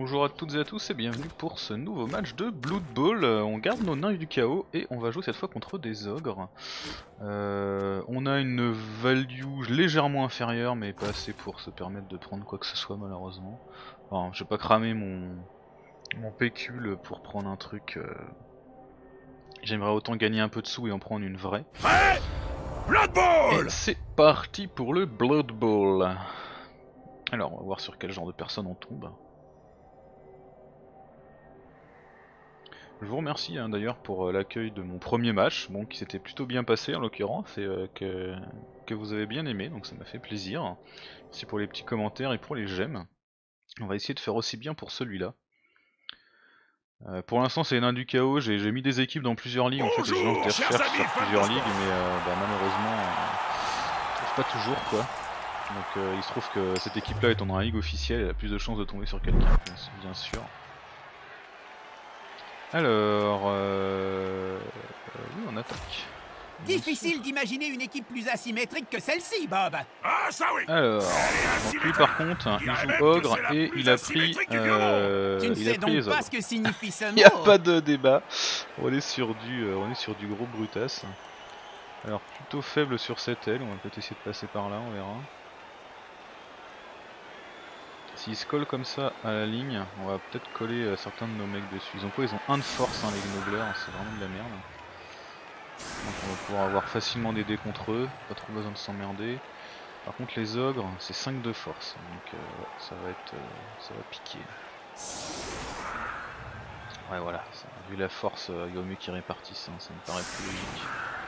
Bonjour à toutes et à tous et bienvenue pour ce nouveau match de Blood Bowl. On garde nos nains du chaos et on va jouer cette fois contre des ogres. On a une value légèrement inférieure mais pas assez pour se permettre de prendre quoi que ce soit malheureusement. Enfin, je vais pas cramer mon pécule pour prendre un truc. J'aimerais autant gagner un peu de sous et en prendre une vraie. Prêt? Blood Bowl! Et c'est parti pour le Blood Bowl. Alors on va voir sur quel genre de personne on tombe. Je vous remercie d'ailleurs pour l'accueil de mon premier match, bon, qui s'était plutôt bien passé en l'occurrence, et que vous avez bien aimé, donc ça m'a fait plaisir. Merci pour les petits commentaires et pour les j'aime. On va essayer de faire aussi bien pour celui-là. Pour l'instant c'est les nains du chaos, j'ai mis des équipes dans plusieurs ligues, en fait, et je lance des recherches sur plusieurs ligues, mais malheureusement, je trouve pas toujours quoi. Donc il se trouve que cette équipe là étant dans la ligue officielle, elle a plus de chances de tomber sur quelqu'un, bien sûr. Alors, oui, on attaque. Difficile d'imaginer une équipe plus asymétrique que celle-ci, Bob. Ah ça oui! Alors, donc lui par contre, il joue ogre et il a pris, Tu ne sais donc les pas ogres. ce que signifie ce mot. Il n'y a pas de débat. On est sur du gros brutasse. Alors plutôt faible sur cette aile, on va peut-être essayer de passer par là, on verra. S'ils se collent comme ça à la ligne, on va peut-être coller certains de nos mecs dessus. Ils ont quoi? Ils ont 1 de force, les gnobblers, c'est vraiment de la merde. Donc on va pouvoir avoir facilement des dés contre eux, pas trop besoin de s'emmerder. Par contre les ogres, c'est 5 de force, donc ça va piquer. Ouais voilà, vu la force, il vaut mieux qu'ils répartissent, ça me paraît plus logique.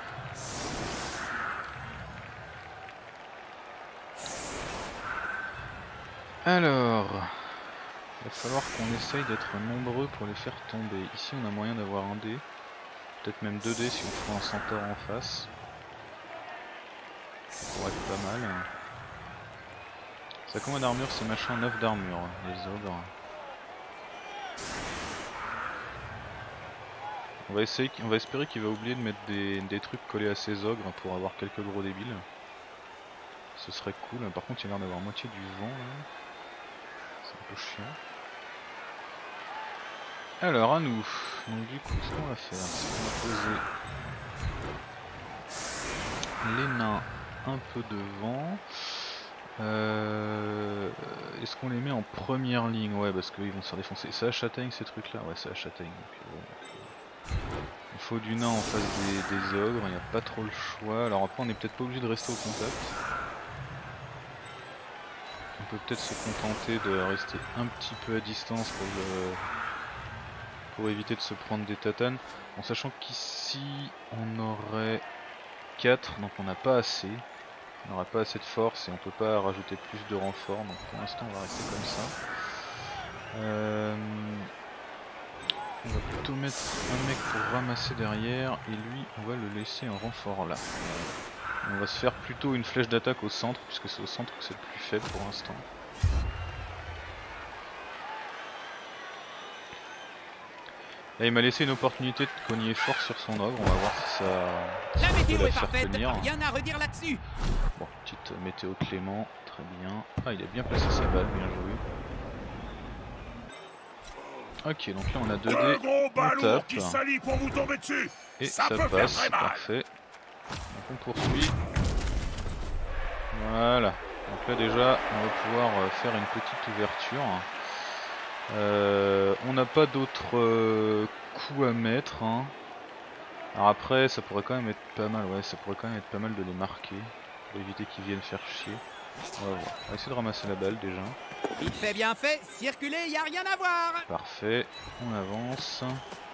Alors, il va falloir qu'on essaye d'être nombreux pour les faire tomber. Ici on a moyen d'avoir un dé, peut-être même 2 dés si on prend un centaure en face. Ça pourrait être pas mal. Ça a combien d'armure ces machins? 9 d'armure, les ogres. On va espérer qu'il va oublier de mettre des trucs collés à ses ogres pour avoir quelques gros débiles. Ce serait cool, par contre il a l'air d'avoir moitié du vent là. C'est un peu chiant. Alors à nous, donc du coup ce qu'on va faire, c'est qu'on va poser les nains un peu devant. Est-ce qu'on les met en première ligne? Ouais, parce qu'ils vont se faire défoncer. C'est à châtaigne ces trucs là? Ouais, c'est à châtaigne. Donc, il faut du nain en face des ogres, il n'y a pas trop le choix. Alors après on est peut-être pas obligé de rester au contact. On peut peut-être se contenter de rester un petit peu à distance pour éviter de se prendre des tatanes. En sachant qu'ici on aurait 4, donc on n'a pas assez. On n'aura pas assez de force et on peut pas rajouter plus de renforts, donc pour l'instant on va rester comme ça. On va plutôt mettre un mec pour ramasser derrière et lui on va le laisser en renfort là. On va se faire plutôt une flèche d'attaque au centre puisque c'est au centre que c'est le plus faible pour l'instant. Là il m'a laissé une opportunité de cogner fort sur son ogre, on va voir si ça La météo peut la est faire parfaite, tenir. rien à redire là-dessus. Bon, petite météo Clément, très bien. Ah, il a bien placé sa balle, bien joué. Ok, donc là on a 2 dés, gros on balourd tape. qui s'allie pour vous tomber dessus. Et ça ça peut faire passe, très mal. parfait. Donc on poursuit. Voilà. Donc là déjà on va pouvoir faire une petite ouverture. On n'a pas d'autres coups à mettre. Alors après ça pourrait quand même être pas mal, ouais, ça pourrait quand même être pas mal de les marquer. Pour éviter qu'ils viennent faire chier. On va voir. On va essayer de ramasser la balle déjà. Vite fait, bien fait, circuler, y a rien à voir. Parfait, on avance.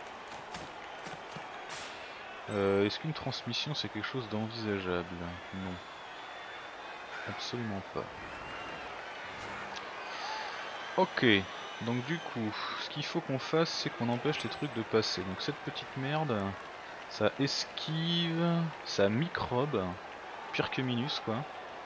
Est-ce qu'une transmission c'est quelque chose d'envisageable? Non. Absolument pas. Ok, donc du coup, ce qu'il faut qu'on fasse c'est qu'on empêche les trucs de passer. Donc cette petite merde, ça esquive, ça microbe, pire que Minus quoi.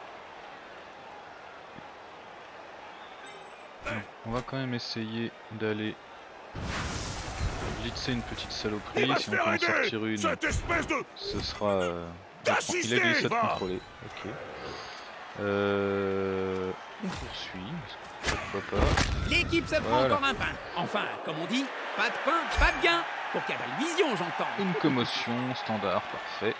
Donc, on va quand même essayer d'aller blitzer une petite saloperie, si on peut en sortir une, ce sera... il a réussi à te contrôler, ok. On poursuit, pourquoi pas. L'équipe se prend Voilà. encore un pain. Enfin, comme on dit, pas de pain, pas de gain. Pour Cabal Vision, j'entends. Une commotion, standard, parfait.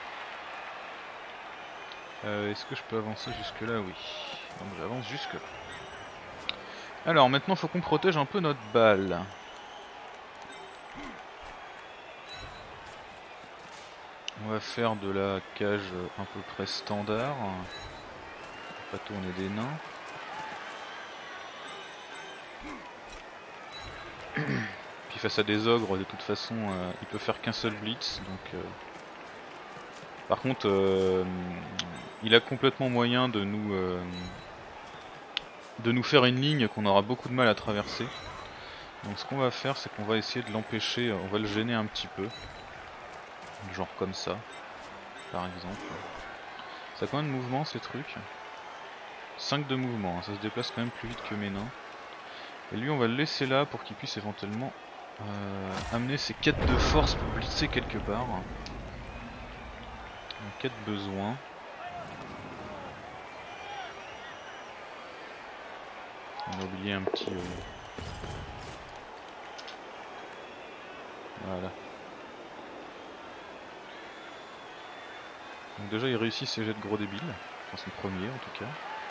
Est-ce que je peux avancer jusque là? Oui. Donc j'avance jusque là. Alors maintenant faut qu'on protège un peu notre balle. On va faire de la cage à peu près standard. On va pas tourner des nains. Puis face à des ogres, de toute façon, il peut faire qu'un seul blitz. Donc, par contre, il a complètement moyen de nous faire une ligne qu'on aura beaucoup de mal à traverser. Donc ce qu'on va faire, c'est qu'on va essayer de l'empêcher, on va le gêner un petit peu. Genre comme ça, par exemple. Ça a combien de mouvements ces trucs? 5 de mouvement, hein. Ça se déplace quand même plus vite que mes nains. Et lui on va le laisser là pour qu'il puisse éventuellement amener ses 4 de force pour blitzer quelque part. En cas de besoin. On a oublié un petit... Voilà. Donc déjà il réussit ses jets de gros débiles, enfin son premier en tout cas.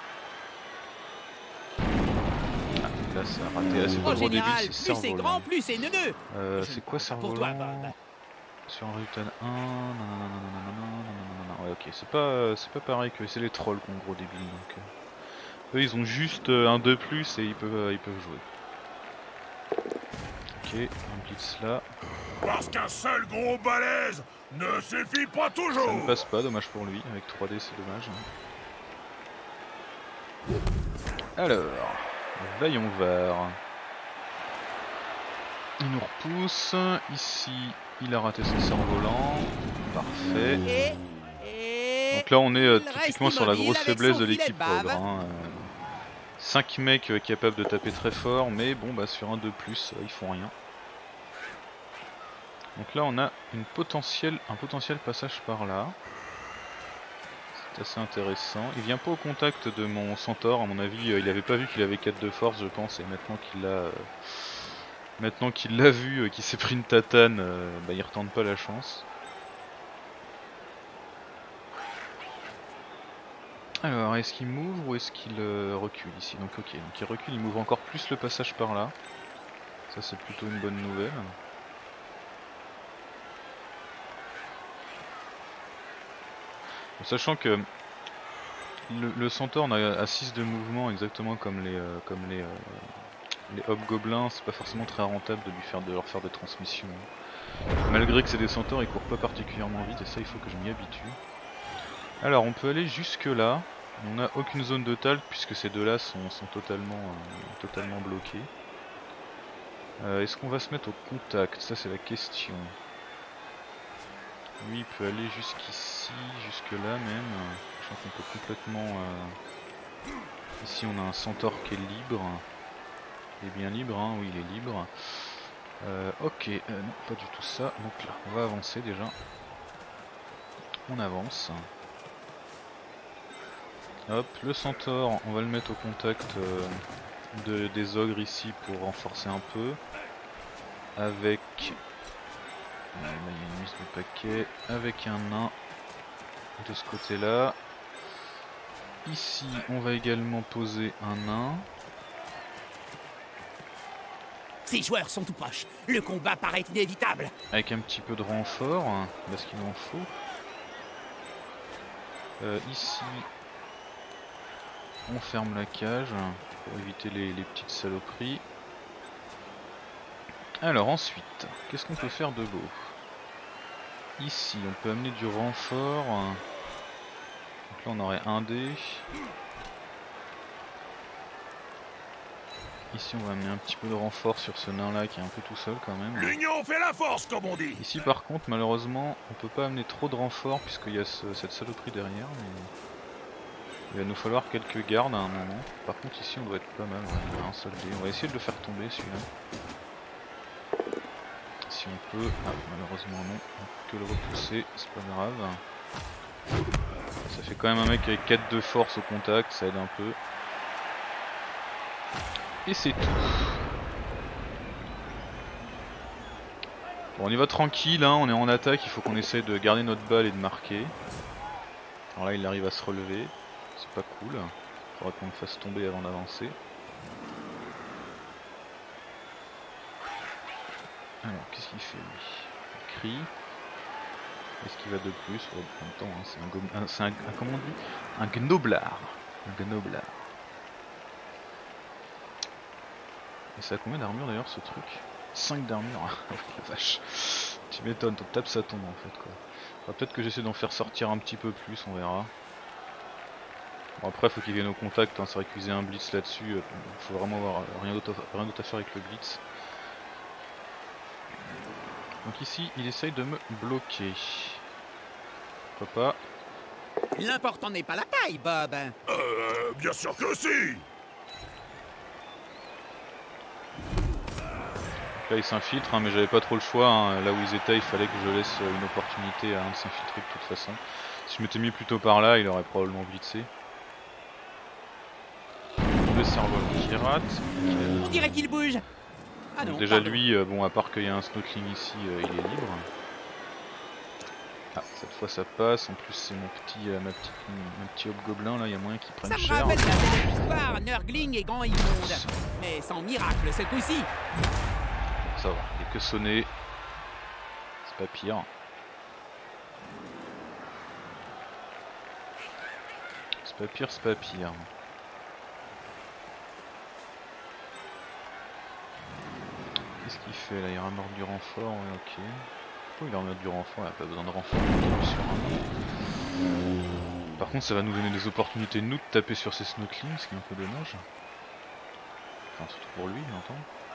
Ah, là ça a raté, là c'est pas En gros débile, général, c'est plus c'est cerf-volant. grand, plus c'est neuneux. C'est quoi Pour toi, cerf-volant? Bob. Sur un résultat 1, nanana, ouais ok, c'est pas pareil que c'est les trolls qui ont gros débiles donc... Eux ils ont juste un de plus et ils peuvent jouer. Ok, un blitz là. Parce qu'un seul gros balèze ne suffit pas Ça ne toujours. passe pas, dommage pour lui, avec 3D c'est dommage. Alors, Vaillon Vert. Il nous repousse, ici il a raté son cerf-volant, parfait. Donc là on est typiquement sur la grosse faiblesse de l'équipe ogre. Hein. 5 mecs capables de taper très fort, mais bon bah sur un de plus ils font rien. Donc là on a un potentiel passage par là. C'est assez intéressant. Il vient pas au contact de mon centaure, à mon avis il avait pas vu qu'il avait 4 de force je pense, et maintenant qu'il l'a vu, qu'il s'est pris une tatane, bah, il retente pas la chance. Alors est-ce qu'il m'ouvre ou est-ce qu'il recule ici? Donc ok, donc il recule, il m'ouvre encore plus le passage par là. Ça c'est plutôt une bonne nouvelle. Sachant que le centaure a 6 de mouvement exactement comme les hobgoblins, c'est pas forcément très rentable de leur faire des transmissions. Malgré que c'est des centaures, ils courent pas particulièrement vite et ça il faut que je m'y habitue. Alors on peut aller jusque là, on n'a aucune zone de talc puisque ces deux là sont totalement bloqués. Est-ce qu'on va se mettre au contact? Ça c'est la question. Lui il peut aller jusqu'ici, jusque là même. Je pense qu'on peut complètement... Ici on a un centaure qui est libre. Il est bien libre, hein, oui il est libre. Ok, non pas du tout ça. Donc là on va avancer déjà. On avance. Hop, le centaure on va le mettre au contact des ogres ici pour renforcer un peu. Avec... Là il y a une liste de paquets. Avec un nain de ce côté là. Ici on va également poser un nain. Ces joueurs sont tout proches. Le combat paraît inévitable. Avec un petit peu de renfort, parce qu'il en faut. Ici on ferme la cage pour éviter les petites saloperies. Alors ensuite, qu'est-ce qu'on peut faire de beau? Ici on peut amener du renfort. Donc là on aurait un dé. Ici on va amener un petit peu de renfort sur ce nain là qui est un peu tout seul quand même. L'union fait la force, comme on dit. Ici par contre malheureusement on peut pas amener trop de renfort puisqu'il y a cette saloperie derrière. Mais... il va nous falloir quelques gardes à un moment. Par contre ici on doit être pas mal, on a un seul dé. On va essayer de le faire tomber celui-là. Si on peut... Ah malheureusement non, on peut que le repousser, c'est pas grave. Ça fait quand même un mec avec 4 de force au contact, ça aide un peu. Et c'est tout. Bon, on y va tranquille, hein, on est en attaque, il faut qu'on essaye de garder notre balle et de marquer. Alors là il arrive à se relever, c'est pas cool. Faudra qu'on le fasse tomber avant d'avancer. Alors qu'est-ce qu'il fait lui? Il crie. Qu'est-ce qu'il va de plus? En même temps, hein, c'est un comment on dit? Un gnoblard. Un gnoblard. Et ça a combien d'armure d'ailleurs ce truc? 5 d'armure. La vache. Tu m'étonnes, ton tape ça tombe en fait quoi. Peut-être que j'essaie d'en faire sortir un petit peu plus, on verra. Bon après faut qu'il vienne au contact, hein. C'est vrai qu'utiliser un blitz là-dessus, faut vraiment avoir rien d'autre à faire avec le blitz. Donc ici il essaye de me bloquer. Pourquoi pas? L'important n'est pas la taille, Bob. Bien sûr que si. Là il s'infiltre, hein, mais j'avais pas trop le choix, hein. Là où ils étaient il fallait que je laisse une opportunité à un de s'infiltrer de toute façon. Si je m'étais mis plutôt par là il aurait probablement blitzé. Le cerf-volant qui rate. On dirait qu'il bouge. Ah non, Déjà pardon. lui, bon à part qu'il y a un snorkeling ici, il est libre. Ah cette fois ça passe, en plus c'est mon petit hobgoblin là, il y a moyen qu'il prenne Ça me cher. rappelle la belle histoire, Nurgling et Grand Immonde. Mais sans miracle ce coup-ci. Ça va, il est que sonné. C'est pas pire. C'est pas pire, c'est pas pire. Qu'est-ce qu'il fait là? Il ramène du renfort, ouais ok. Pourquoi il ramène du renfort? Il n'y a pas besoin de renfort. Par contre ça va nous donner des opportunités de nous de taper sur ces snorkelings, ce qui est un peu dommage. Enfin surtout pour lui, j'entends.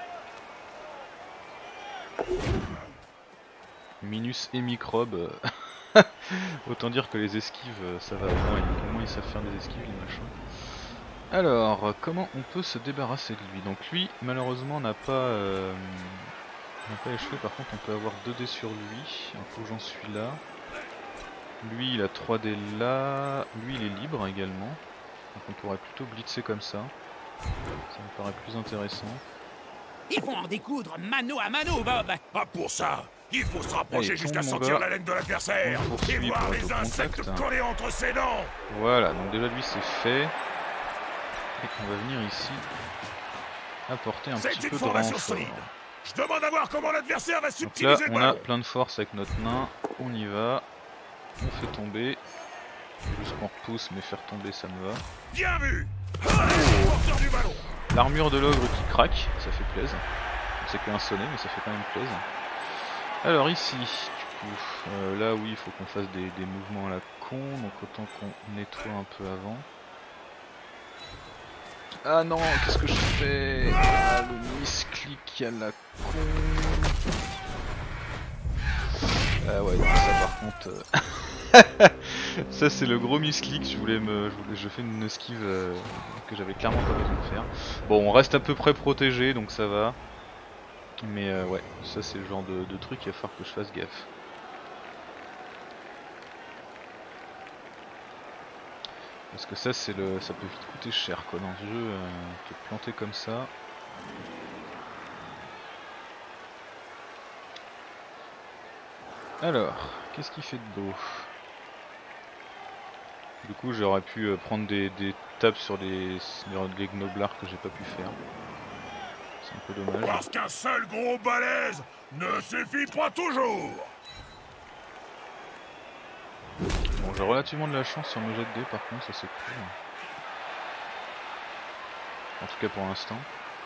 Minus et microbe. Autant dire que les esquives ça va, au moins ils savent faire des esquives les machins. Alors comment on peut se débarrasser de lui? Donc lui malheureusement n'a pas échoué, par contre on peut avoir 2 dés sur lui, il faut que j'en suis là. Lui il a 3 dés là, lui il est libre également. Donc on pourrait plutôt blitzer comme ça. Ça me paraît plus intéressant. Ils vont en découdre mano à mano, Bob. Ah, pour ça, il faut se rapprocher Allez, jusqu'à tombe, mon sentir gars. la laine de l'adversaire On poursuit et voir pour être les au insectes contact. collés entre ses dents. Voilà, donc déjà lui c'est fait. Et on va venir ici apporter un C'est petit une peu de formation renfort. solide. Je demande à voir comment l'adversaire va Donc là subtiliser le on a ballon. plein de force avec notre nain, on y va, on fait tomber. Juste qu'on repousse mais faire tomber ça me va. Bien vu. Allez, porteur du ballon. L'armure de l'ogre qui craque, ça fait plaisir. C'est qu'un sonnet mais ça fait quand même plaisir. Alors ici, du coup, là oui il faut qu'on fasse des mouvements à la con, donc autant qu'on nettoie un peu avant. Ah non, qu'est-ce que je fais? Ah, le misclick à la con. Ah ouais, non, ça par contre... ça c'est le gros misclick, je fais une esquive que j'avais clairement pas besoin de faire. Bon, on reste à peu près protégé, donc ça va. Mais ouais, ça c'est le genre de truc, il va falloir que je fasse gaffe. Parce que ça c'est ça peut vite coûter cher quoi dans ce jeu, te planter comme ça. Alors, qu'est-ce qu'il fait de beau? Du coup j'aurais pu prendre des tapes sur les gnoblards que j'ai pas pu faire. C'est un peu dommage. Parce qu'un seul gros balèze ne suffit pas toujours. Bon, j'ai relativement de la chance sur mes jets de dés par contre, ça c'est cool. En tout cas pour l'instant.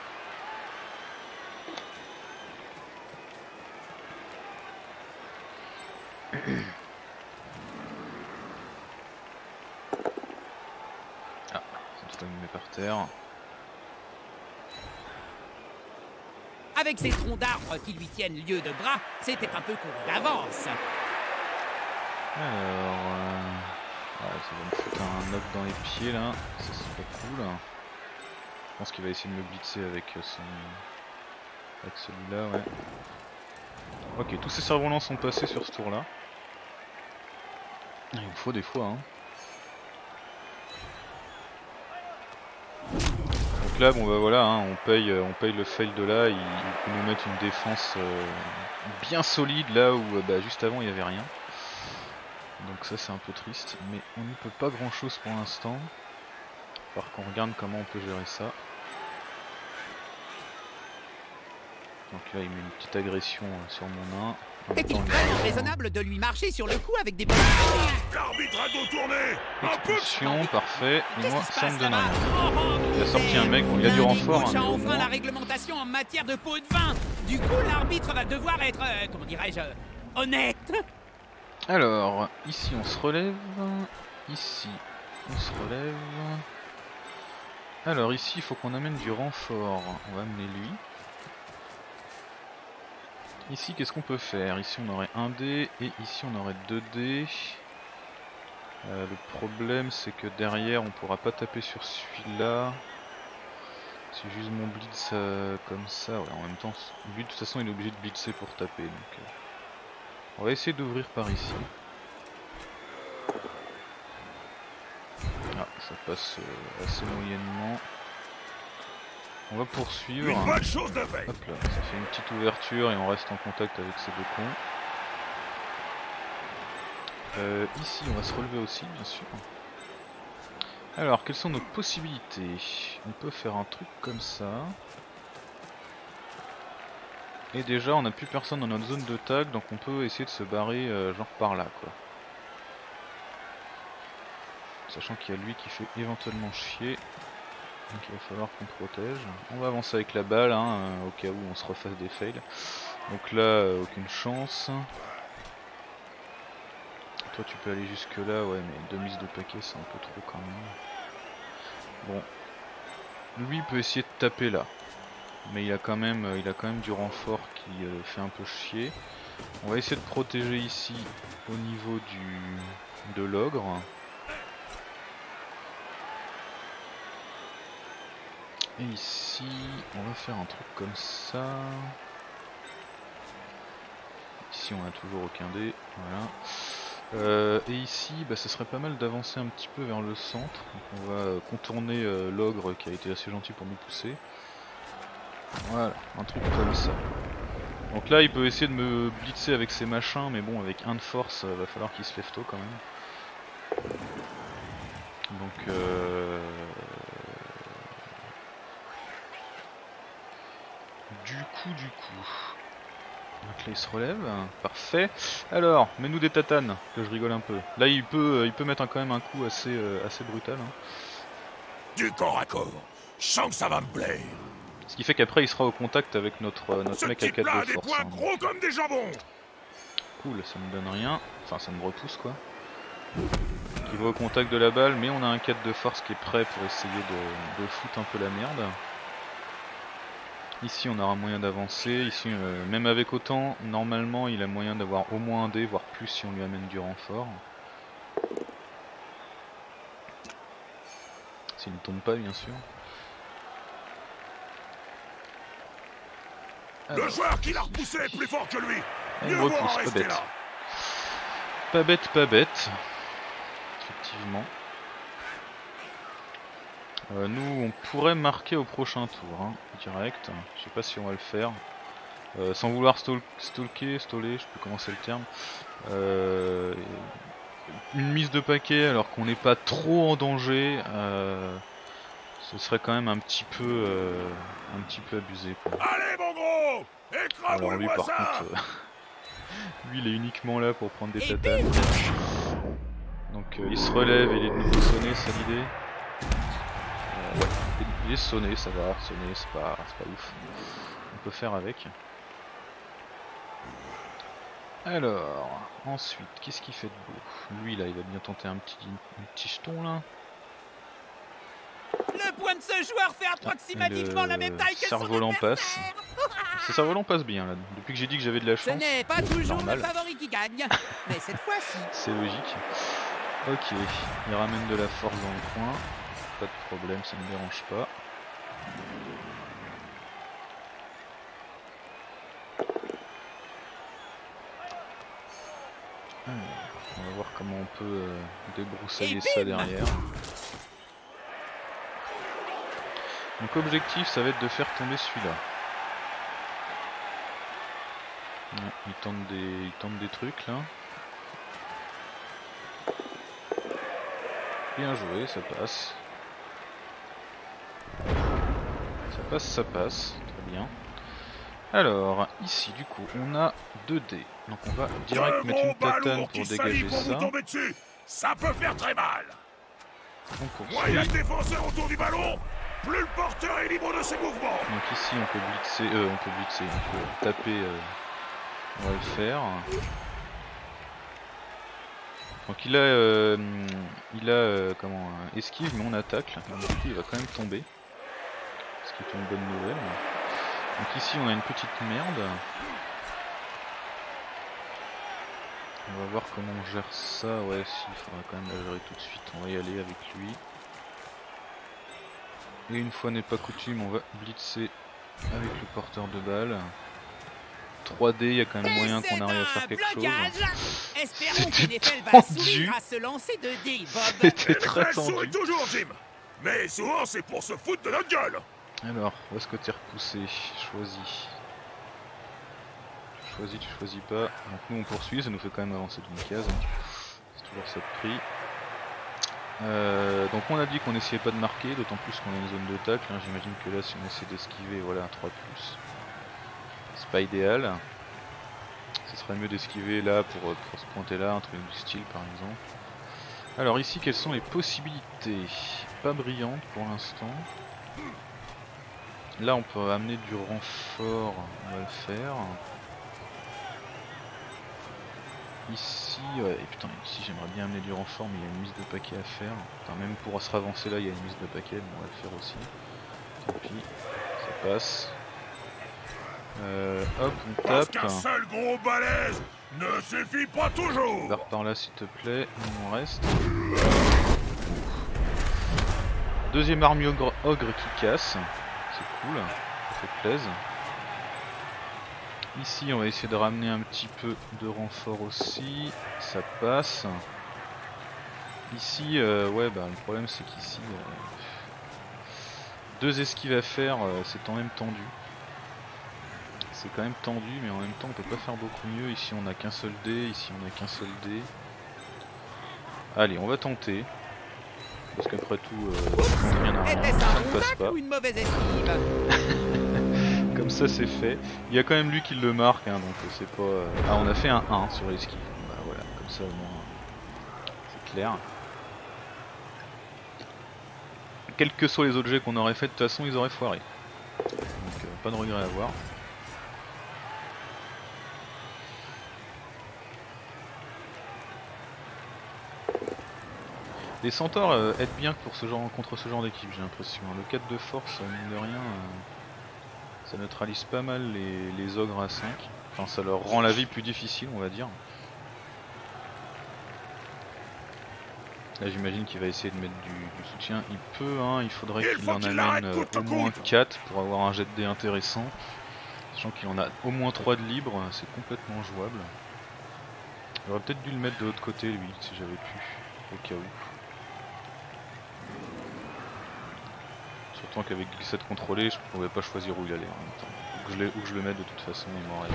Ah, cette fois il me met par terre. Avec ces troncs d'arbres qui lui tiennent lieu de bras, c'était un peu couru d'avance. Alors... ouais, ça va me foutre un knock dans les pieds là, ça c'est pas cool. Je pense qu'il va essayer de me blitzer avec avec celui-là, ouais. Ok, tous ces cerfs-volants sont passés sur ce tour là. Il me faut des fois hein. Donc là, bon bah voilà, hein, on paye le fail de là, il peut nous mettre une défense bien solide là où bah, juste avant il n'y avait rien. Donc ça c'est un peu triste, mais on n'y peut pas grand chose pour l'instant. Il va falloir qu'on regarde comment on peut gérer ça. Donc là il met une petite agression sur mon nain. Est-il vraiment raisonnable de lui marcher sur le cou avec des petits... L'arbitre a dos tourné. Expulsion, parfait. Et moi ça me donne rien. Oh, Il a sorti un mec, bon il y a du renfort, hein, mais au enfin moins... la réglementation en matière de pot de vin. Du coup, l'arbitre va devoir être, comment dirais-je, honnête. Alors, ici on se relève, ici on se relève. Alors ici il faut qu'on amène du renfort, on va amener lui. Ici qu'est-ce qu'on peut faire? Ici on aurait 1 dé et ici on aurait 2 dés. Le problème c'est que derrière on pourra pas taper sur celui-là. C'est juste mon blitz comme ça, ouais, en même temps lui de toute façon il est obligé de blitzer pour taper. Donc, on va essayer d'ouvrir par ici. Ah, ça passe assez moyennement. On va poursuivre. Une bonne chose de fait. Hop là, ça fait une petite ouverture et on reste en contact avec ces deux cons. Ici, on va se relever aussi, bien sûr. Alors, quelles sont nos possibilités? On peut faire un truc comme ça. Et déjà, on n'a plus personne dans notre zone de tag, donc on peut essayer de se barrer genre par là, quoi. Sachant qu'il y a lui qui fait éventuellement chier. Donc il va falloir qu'on protège. On va avancer avec la balle, hein, au cas où on se refasse des fails. Donc là, aucune chance. Toi tu peux aller jusque là, ouais, mais 2 mises de paquet c'est un peu trop quand même. Bon. Lui peut essayer de taper là. Mais il a quand même du renfort qui fait un peu chier. On va essayer de protéger ici au niveau de l'ogre. Et ici, on va faire un truc comme ça. Ici, on a toujours aucun dé, voilà. Et ici, bah, ça serait pas mal d'avancer un petit peu vers le centre. Donc on va contourner l'ogre qui a été assez gentil pour nous pousser. Voilà, un truc comme ça. Donc là, il peut essayer de me blitzer avec ses machins, mais bon, avec 1 de force, va falloir qu'il se lève tôt quand même. Donc du coup. Donc là il se relève, parfait. Alors, mets-nous des tatanes, que je rigole un peu. Là il peut mettre quand même un coup assez brutal. Hein. Du corps à corps. Je sens que ça va me plaire. Ce qui fait qu'après il sera au contact avec notre mec à 4 type-là a de des force. poings Hein. gros comme des jambons. Cool, ça me donne rien. Enfin ça me repousse quoi. Il va au contact de la balle, mais on a un 4 de force qui est prêt pour essayer de foutre un peu la merde. Ici on aura moyen d'avancer, ici même avec autant, normalement il a moyen d'avoir au moins un dé, voire plus si on lui amène du renfort. S'il ne tombe pas bien sûr. Alors. Le joueur qui l'a repoussé est plus fort que lui. Il me repousse, pas bête. Là. Pas bête. Effectivement. Nous on pourrait marquer au prochain tour, hein, direct. Je sais pas si on va le faire. Sans vouloir stoller, je sais plus comment c'est le terme. Une mise de paquet alors qu'on n'est pas trop en danger. Ce serait quand même un petit peu abusé quoi. Allez mon gros, Alors lui écrabouille-moi par ça. contre lui il est uniquement là pour prendre des tatanes. Donc il se relève et il est de nouveau sonné, c'est l'idée. Ouais, il est sonné, ça va, sonné, c'est pas ouf. On peut faire avec. Alors, ensuite, qu'est-ce qu'il fait de beau? Lui là, il va bien tenter un petit jeton là. Le point de ce joueur fait approximativement la même taille que son cerf-volant passe. adversaire. Ce cerf-volant passe bien là. Depuis que j'ai dit que j'avais de la Ce chance. n'est pas toujours normal. le favori qui gagne, mais cette fois-ci. C'est logique. Ok, il ramène de la force dans le coin. Pas de problème, ça ne me dérange pas. Alors, on va voir comment on peut débroussailler ça derrière. Donc objectif ça va être de faire tomber celui-là. Ouais, il tente des trucs là. Bien joué, ça passe. Ça passe, très bien. Alors, ici du coup, on a 2 dés. Donc on va direct mettre une platane pour dégager ça. Ça peut faire très mal. On poursuit. Moins il y a de défenseurs autour du ballon, plus le porteur est libre de ses mouvements. Donc ici on peut blitzer, on peut taper, on va le faire. Donc il a comment esquive mais on attaque, donc du coup il va quand même tomber. Ce qui est une bonne nouvelle. Donc ici on a une petite merde. On va voir comment on gère ça, ouais si, il faudra quand même la gérer tout de suite, on va y aller avec lui. Et une fois n'est pas coutume, on va blitzer avec le porteur de balles. 3D, il y a quand même moyen qu'on arrive à faire quelque chose. C'était tendu. C'était très tendu. Toujours, Jim. Mais souvent c'est pour se foutre de notre gueule. Alors, où est-ce que t'es repoussé? Choisis. Tu choisis pas. Donc nous on poursuit, ça nous fait quand même avancer d'une case. C'est toujours ça de prix. Donc on a dit qu'on essayait pas de marquer, d'autant plus qu'on a une zone de tacle. J'imagine que là si on essaie d'esquiver, voilà un 3+. C'est pas idéal. Ce serait mieux d'esquiver là pour se pointer là, un truc du style par exemple. Alors ici quelles sont les possibilités? Pas brillantes pour l'instant. Là on peut amener du renfort, on va le faire. Ici, ouais, putain, ici j'aimerais bien amener du renfort mais il y a une mise de paquet à faire. Enfin, même pour se ravancer là il y a une mise de paquet, mais on va le faire aussi. Tant pis, ça passe. Hop, on Parce tape. qu'un seul gros balèze ne suffit pas toujours. Barre par là s'il te plaît, on reste. Deuxième armée ogre qui casse, c'est cool, ça fait plaisir. Ici on va essayer de ramener un petit peu de renfort aussi, ça passe. Ici, ouais bah le problème c'est qu'ici, 2 esquives à faire, c'est quand même tendu. C'est quand même tendu mais en même temps on peut pas faire beaucoup mieux. Ici on a qu'un seul dé, ici on a qu'un seul dé. Allez on va tenter. Parce qu'après tout, rien à rien, ça ne passe pas. Une mauvaise esquive. Comme ça c'est fait. Il y a quand même lui qui le marque, hein, donc c'est pas... Ah on a fait un 1 sur l'esquive. Bah voilà, comme ça au moins c'est clair. Quels que soient les objets qu'on aurait fait, de toute façon ils auraient foiré. Donc pas de regret à avoir. Les centaures aident bien pour contre ce genre d'équipe, j'ai l'impression. Le 4 de force, mine de rien, ça neutralise pas mal les ogres à 5. Enfin, ça leur rend la vie plus difficile, on va dire. Là, j'imagine qu'il va essayer de mettre du soutien. Il peut, hein, il faudrait qu'il en amène au moins 4 pour avoir un jet de dés intéressant. Sachant qu'il en a au moins 3 de libre, c'est complètement jouable. J'aurais peut-être dû le mettre de l'autre côté, lui, si j'avais pu, au cas où. Surtout qu'avec glissade contrôlée, je pouvais pas choisir où il allait en même temps. Où je le mette de toute façon, il m'aurait...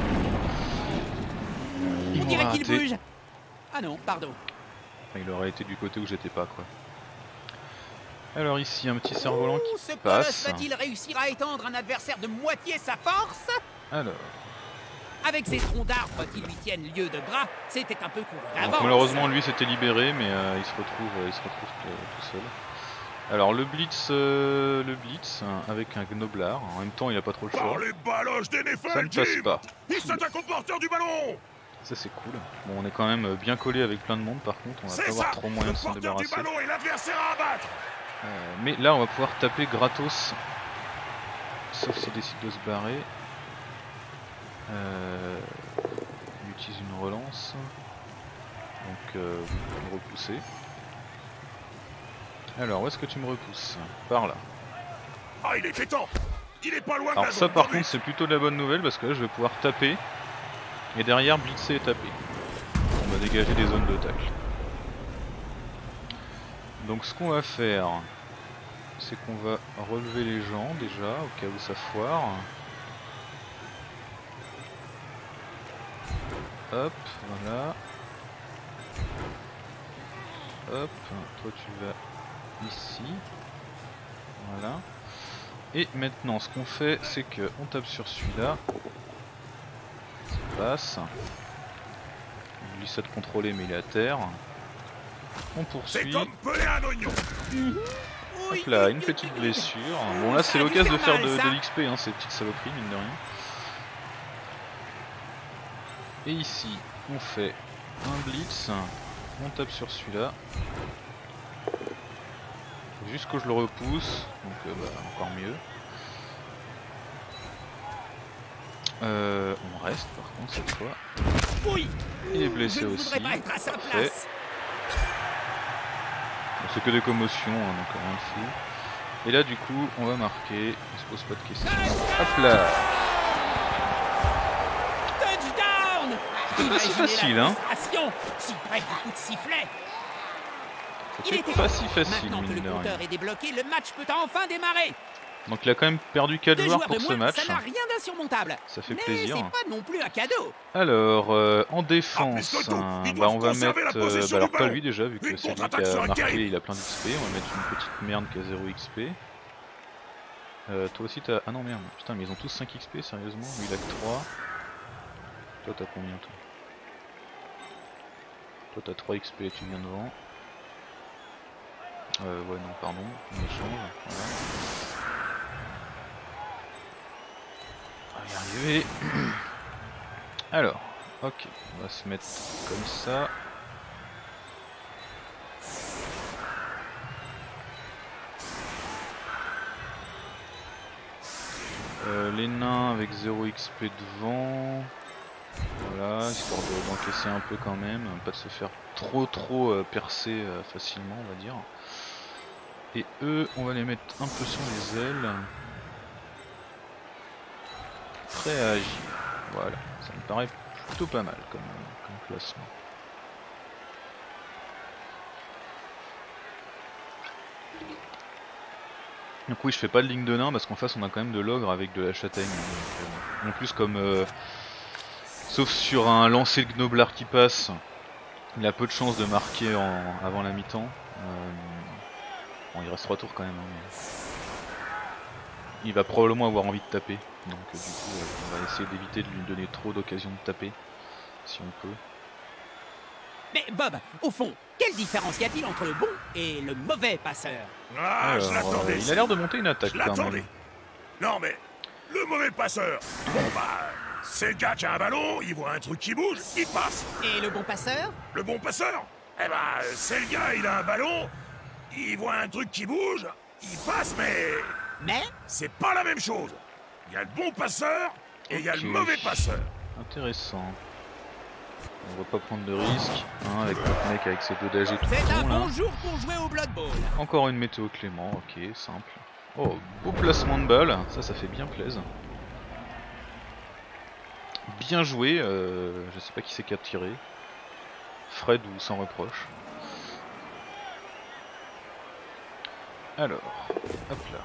On dirait qu'il bouge. Ah non, pardon. Enfin, il aurait été du côté où j'étais pas, quoi. Alors ici, un petit cerf-volant qui Ce passe. colosse va-t-il réussir à étendre un adversaire de moitié sa force? Alors... Avec ces troncs d'arbres qui lui tiennent lieu de bras, c'était un peu court d'avance. Malheureusement, lui s'était libéré, mais il se retrouve tout seul. Alors le blitz avec un gnoblard, en même temps il a pas trop le choix. Par les baloches des Ça ne passe pas. Il s'attaque au porteur du ballon. Ça c'est cool. Bon on est quand même bien collé avec plein de monde par contre, on va pas avoir trop moyen de s'en débarrasser. Le porteur du ballon est l'adversaire à abattre. Mais là on va pouvoir taper gratos. Sauf s'il décide de se barrer. Il utilise une relance. Donc vous pouvez me repousser. Alors où est-ce que tu me repousses? Par là. Ah il était temps. Il est pas loin. Alors ça par contre c'est plutôt de la bonne nouvelle parce que là je vais pouvoir taper. Et derrière blitzer et taper. On va dégager des zones de tacle. Donc ce qu'on va faire, c'est qu'on va relever les gens déjà, au cas où ça foire. Hop, voilà. Hop, toi tu vas ici. Voilà. Et maintenant ce qu'on fait c'est que on tape sur celui-là. Ça passe. On lui de contrôler mais il est à terre. On poursuit. C'est comme peler un oignon. Hop là, une petite blessure. Bon là c'est l'occasion de faire de l'XP hein, ces petites saloperies mine de rien. Et ici on fait un blitz. On tape sur celui-là. Jusqu'où je le repousse, donc encore mieux. On reste par contre cette fois. Oui. Il est blessé Je ne aussi. voudrais pas être à sa Parfait. place. Bon, c'est que des commotions, hein, donc rien de fou. Et là du coup on va marquer, on se pose pas de questions. Hop là. Touchdown. C'est pas si facile hein. Si près du coup de sifflet. C'était pas si facile Maintenant que mine le de rien. compteur est débloqué, le match peut enfin démarrer. Donc il a quand même perdu 4 Deux joueurs joueurs pour de ce moins, match. ça n'a rien d'insurmontable. Ça fait Mais plaisir. c'est pas non plus un cadeau. Alors en défense, Ah, mais on ils va doivent conserver la mettre, possession alors du pas ballon. lui déjà vu que Une c'est lui qui contre-attaque a sera marqué, terrible. il a plein d'XP, on va mettre une petite merde qui a 0 XP. Toi aussi t'as... Ah non merde, putain mais ils ont tous 5 XP sérieusement, lui il a que 3. Toi t'as combien toi? Toi t'as 3 XP et tu viens devant. Ouais non pardon, on échange, voilà. On va y arriver. Alors, ok, on va se mettre comme ça. Les nains avec 0 XP devant. Voilà, histoire d'encaisser un peu quand même, pas de se faire trop percer facilement on va dire. Et eux, on va les mettre un peu sur les ailes. Prêt à agir. Voilà, ça me paraît plutôt pas mal comme classement. Donc oui, je fais pas de ligne de nain parce qu'en face on a quand même de l'ogre avec de la châtaigne. Donc, en plus comme... sauf sur un lancer de gnoblard qui passe, il a peu de chances de marquer avant la mi-temps. Bon, il reste 3 tours quand même. Hein, mais... il va probablement avoir envie de taper. Donc du coup on va essayer d'éviter de lui donner trop d'occasions de taper. Si on peut. Mais Bob, au fond, quelle différence y a-t-il entre le bon et le mauvais passeur? Ah, Alors, je l'attendais. il a l'air de monter une attaque Je quand l'attendais. même. Non mais, le mauvais passeur. Bon bah, c'est le gars qui a un ballon, il voit un truc qui bouge, il passe. Et le bon passeur? Le bon passeur, eh ben, c'est le gars, il a un ballon, il voit un truc qui bouge, il passe, mais c'est pas la même chose. Il y a le bon passeur et il y a le mauvais passeur. Intéressant. On va pas prendre de risques hein, avec notre mec avec ses deux d'AG tout C'est un con, là. bon jour pour jouer au Blood Bowl. Encore une météo Clément, ok, simple. Oh, beau placement de balle, ça fait bien plaisir. Bien joué, je sais pas qui c'est qui a tiré. Fred ou sans reproche. Alors, hop là.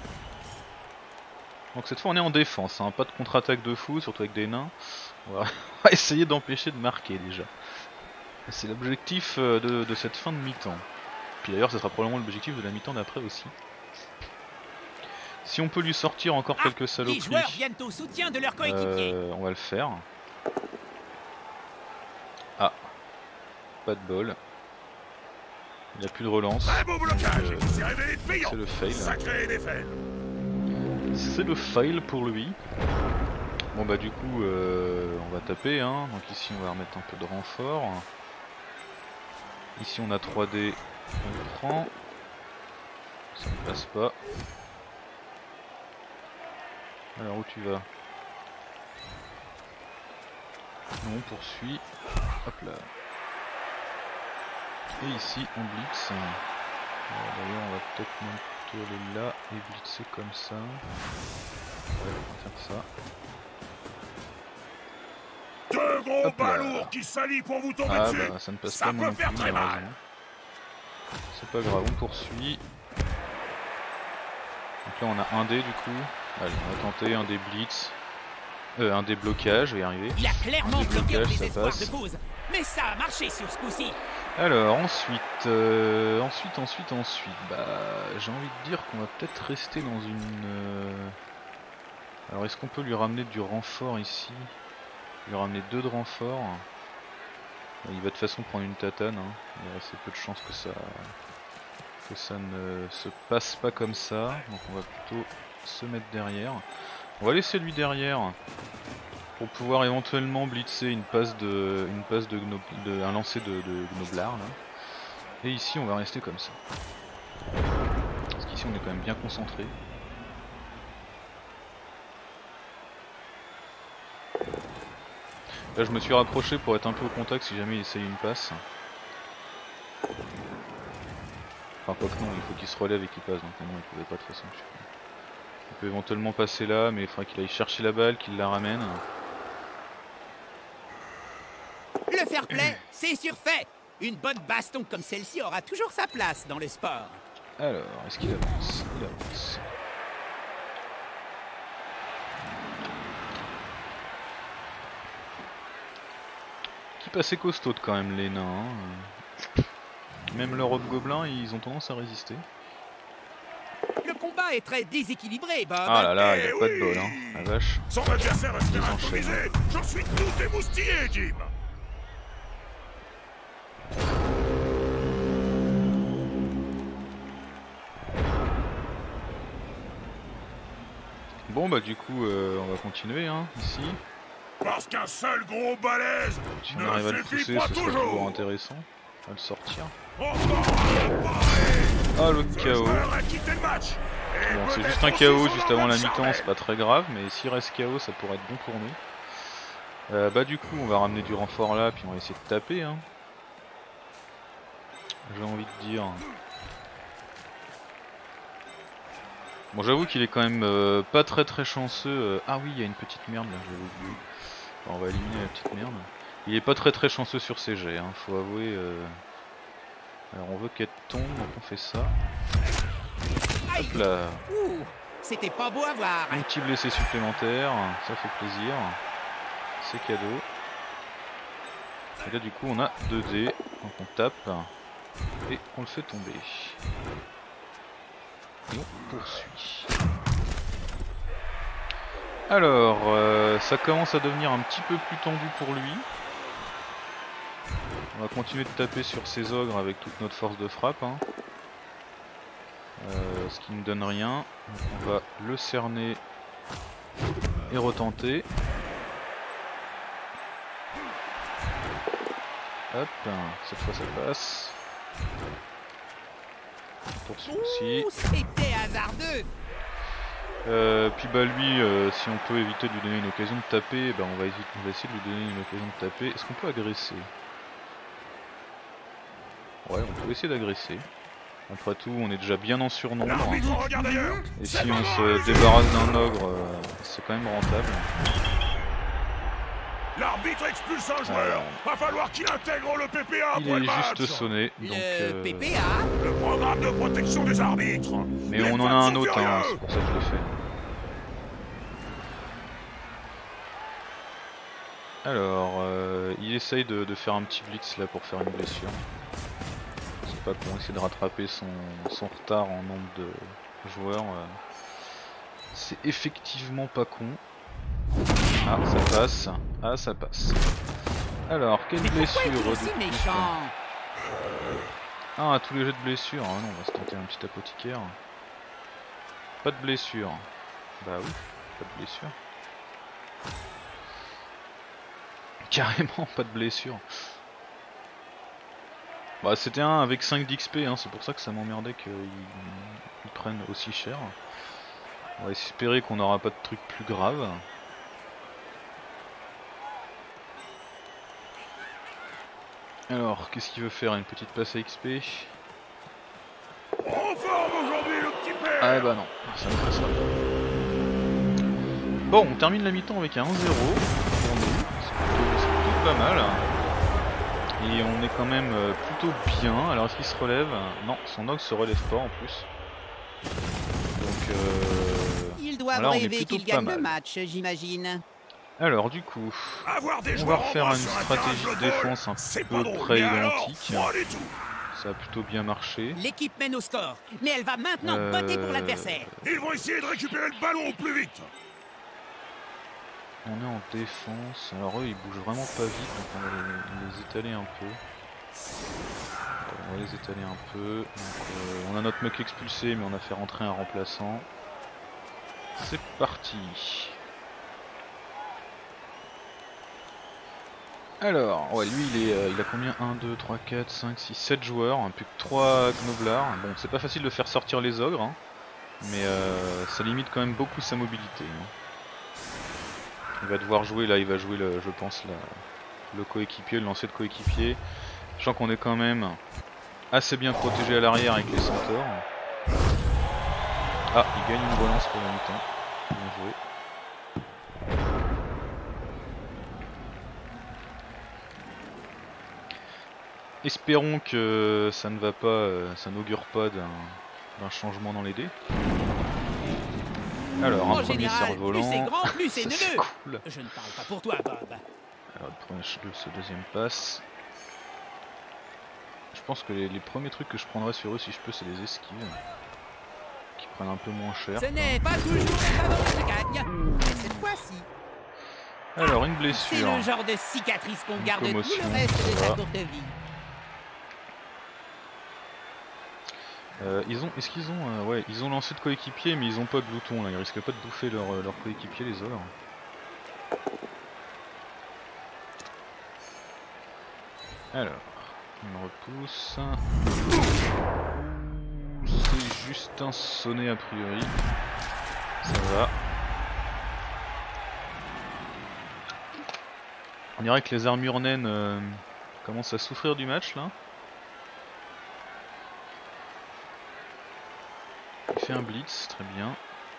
Donc cette fois on est en défense, hein, pas de contre-attaque de fou, surtout avec des nains. On va essayer d'empêcher de marquer déjà. C'est l'objectif de cette fin de mi-temps. Puis d'ailleurs, ce sera probablement l'objectif de la mi-temps d'après aussi. Si on peut lui sortir encore quelques Les saloperies, joueurs viennent au soutien de leur coéquipier. on va le faire. Ah, pas de bol. Il n'y a plus de relance. Très beau blocage, il s'est révélé payant. C'est le fail. Sacré défaite. C'est le fail pour lui. Bon bah du coup on va taper hein, donc ici on va remettre un peu de renfort. Ici on a 3D, on prend. Ça ne passe pas. Alors où tu vas? Non, on poursuit. Hop là. Et ici on blitz. D'ailleurs on va peut-être monter là et blitzer comme ça. Ouais, on va faire ça. Deux gros Hop là. balourds qui s'allient pour vous tomber Ah dessus. bah ça ne passe Ça pas moi peut non faire plus très mal. malheureusement. C'est pas grave, on poursuit. Donc là on a un dé du coup. Allez, on va tenter un dé blitz. Un dé blocage, je vais y arriver. Il a clairement bloqué blocage, les ça espoirs passe. de cause. Mais ça a marché sur ce coup-ci. Alors ensuite, bah j'ai envie de dire qu'on va peut-être rester dans une... Alors est-ce qu'on peut lui ramener du renfort ici? Lui ramener 2 de renfort. Il va de toute façon prendre une tatane, hein. Il y a assez peu de chances que ça ne se passe pas comme ça. Donc on va plutôt se mettre derrière. On va laisser lui derrière pour pouvoir éventuellement blitzer une passe un lancer de Gnoblar là. Et ici on va rester comme ça. Parce qu'ici on est quand même bien concentré. Là je me suis rapproché pour être un peu au contact si jamais il essaye une passe. Enfin quoi que non, il faut qu'il se relève et qu'il passe, donc non il pouvait pas de toute façon. Il peut éventuellement passer là, mais il faudra qu'il aille chercher la balle, qu'il la ramène. Le fair play, c'est surfait. Une bonne baston comme celle-ci aura toujours sa place dans le sport. Alors, est-ce qu'il avance? Il avance. Qui passait costaud quand même les nains. Hein. Même leurs hobgoblins, ils ont tendance à résister. Le combat est très déséquilibré, Bob. Ah là là, il a pas de bol, hein, la vache. Son adversaire reste atomisé. J'en suis tout émoustillé, Jim. Bon bah du coup, on va continuer, hein, ici. Parce qu'un seul gros balèze Si on arrive à le pousser, ce serait toujours intéressant. À le sortir. Ah le KO. Bon, c'est juste un KO juste avant la mi-temps, c'est pas très grave, mais s'il reste KO ça pourrait être bon pour nous. Bah du coup on va ramener du renfort là, puis on va essayer de taper. Hein. J'ai envie de dire. Bon j'avoue qu'il est quand même pas très chanceux. Ah oui il y a une petite merde là, j'avais oublié. Bon, on va éliminer la petite merde. Il est pas très chanceux sur ses jets, hein, faut avouer. Alors on veut qu'elle tombe, donc on fait ça. Hop là. C'était pas beau à voir. Un petit blessé supplémentaire, ça fait plaisir. C'est cadeau. Et là du coup on a 2 dés, donc on tape et on le fait tomber. Et on poursuit. Alors, ça commence à devenir un petit peu plus tendu pour lui. On va continuer de taper sur ces ogres avec toute notre force de frappe. Hein. Ce qui ne donne rien. Donc on va le cerner et retenter. Hop, cette fois ça passe. On poursuit aussi. C'était hasardeux. Puis bah lui, si on peut éviter de lui donner une occasion de taper, bah on va essayer de lui donner une occasion de taper. Est-ce qu'on peut agresser? Ouais, on peut essayer d'agresser. Après tout, on est déjà bien en surnombre. Et si on se débarrasse d'un ogre, c'est quand même rentable. L'arbitre expulse un joueur. Va falloir qu'il intègre le PPA il pour le est match. juste sonné. Donc, Le PPA? Le programme de protection des arbitres. Mais on en a un autre, hein, c'est pour ça que je l'ai fait. Alors, il essaye de faire un petit blitz là pour faire une blessure. C'est pas con, essayer de rattraper son retard en nombre de joueurs. C'est effectivement pas con. Ah, ça passe. Ah, ça passe. Alors, quelle blessure Ah, tous les jets de blessure. Ah non, on va se tenter un petit apothicaire. Pas de blessure. Bah oui, pas de blessure. Carrément pas de blessure. Bah c'était un avec 5 d'XP, hein, c'est pour ça que ça m'emmerdait qu'ils prennent aussi cher. On va espérer qu'on n'aura pas de trucs plus graves. Alors, qu'est-ce qu'il veut faire? Une petite passe à XP? En forme aujourd'hui le petit père. Ah bah non, ça ne passera pas. Bon, on termine la mi-temps avec un 1-0 pour nous, c'est plutôt pas mal. Et on est quand même plutôt bien. Alors est-ce qu'il se relève? Non, son ogre se relève pas en plus. Donc Ils doivent là, on est rêver plutôt qu'ils pas gagnent le mal. match, j'imagine. Alors du coup, Avoir des on va joueurs en refaire main une sur un stratégie terrain de de ball, défense un c'est peu pas drôle. près Mais alors, identique. pas du tout. Ça a plutôt bien marché. L'équipe mène au score, mais elle va maintenant botter pour l'adversaire. Ils vont essayer de récupérer le ballon au plus vite. On est en défense. Alors eux, ils bougent vraiment pas vite, donc on va les étaler un peu. On va les étaler un peu. Donc, on a notre mec expulsé, mais on a fait rentrer un remplaçant. C'est parti. Alors, ouais, lui il a combien 1, 2, 3, 4, 5, 6, 7 joueurs, hein, plus que 3 gnoblards. Bon, c'est pas facile de faire sortir les ogres, hein, mais ça limite quand même beaucoup sa mobilité. Hein. Il va devoir jouer là, il va jouer je pense le coéquipier, le lancer de coéquipier. Sachant qu'on est quand même assez bien protégé à l'arrière avec les centaures. Ah, il gagne une relance pour la mi-temps. Bien joué. Espérons que ça ne va pas, ça n'augure pas d'un changement dans les dés. Alors, un premier cerf-volant. Plus c'est grand, plus c'est c'est neuneux. cool. Je ne parle pas pour toi, Bob. Alors, ce deuxième passe. Je pense que les premiers trucs que je prendrais sur eux, si je peux, c'est les esquives. Qui prennent un peu moins cher. Ce n'est pas toujours les favoris qui gagnent, mais cette fois-ci. Alors, une C'est blessure. le genre de cicatrice qu'on garde tout commotion, le reste de ça sa va. courte vie. Est-ce qu'ils ont, ouais, ils ont lancé de coéquipier, mais ils ont pas glouton là. Ils risquent pas de bouffer leur coéquipier, les ogres. Alors, on repousse. C'est juste un sonnet a priori. Ça va. On dirait que les armures naines commencent à souffrir du match là. Il fait un blitz, très bien.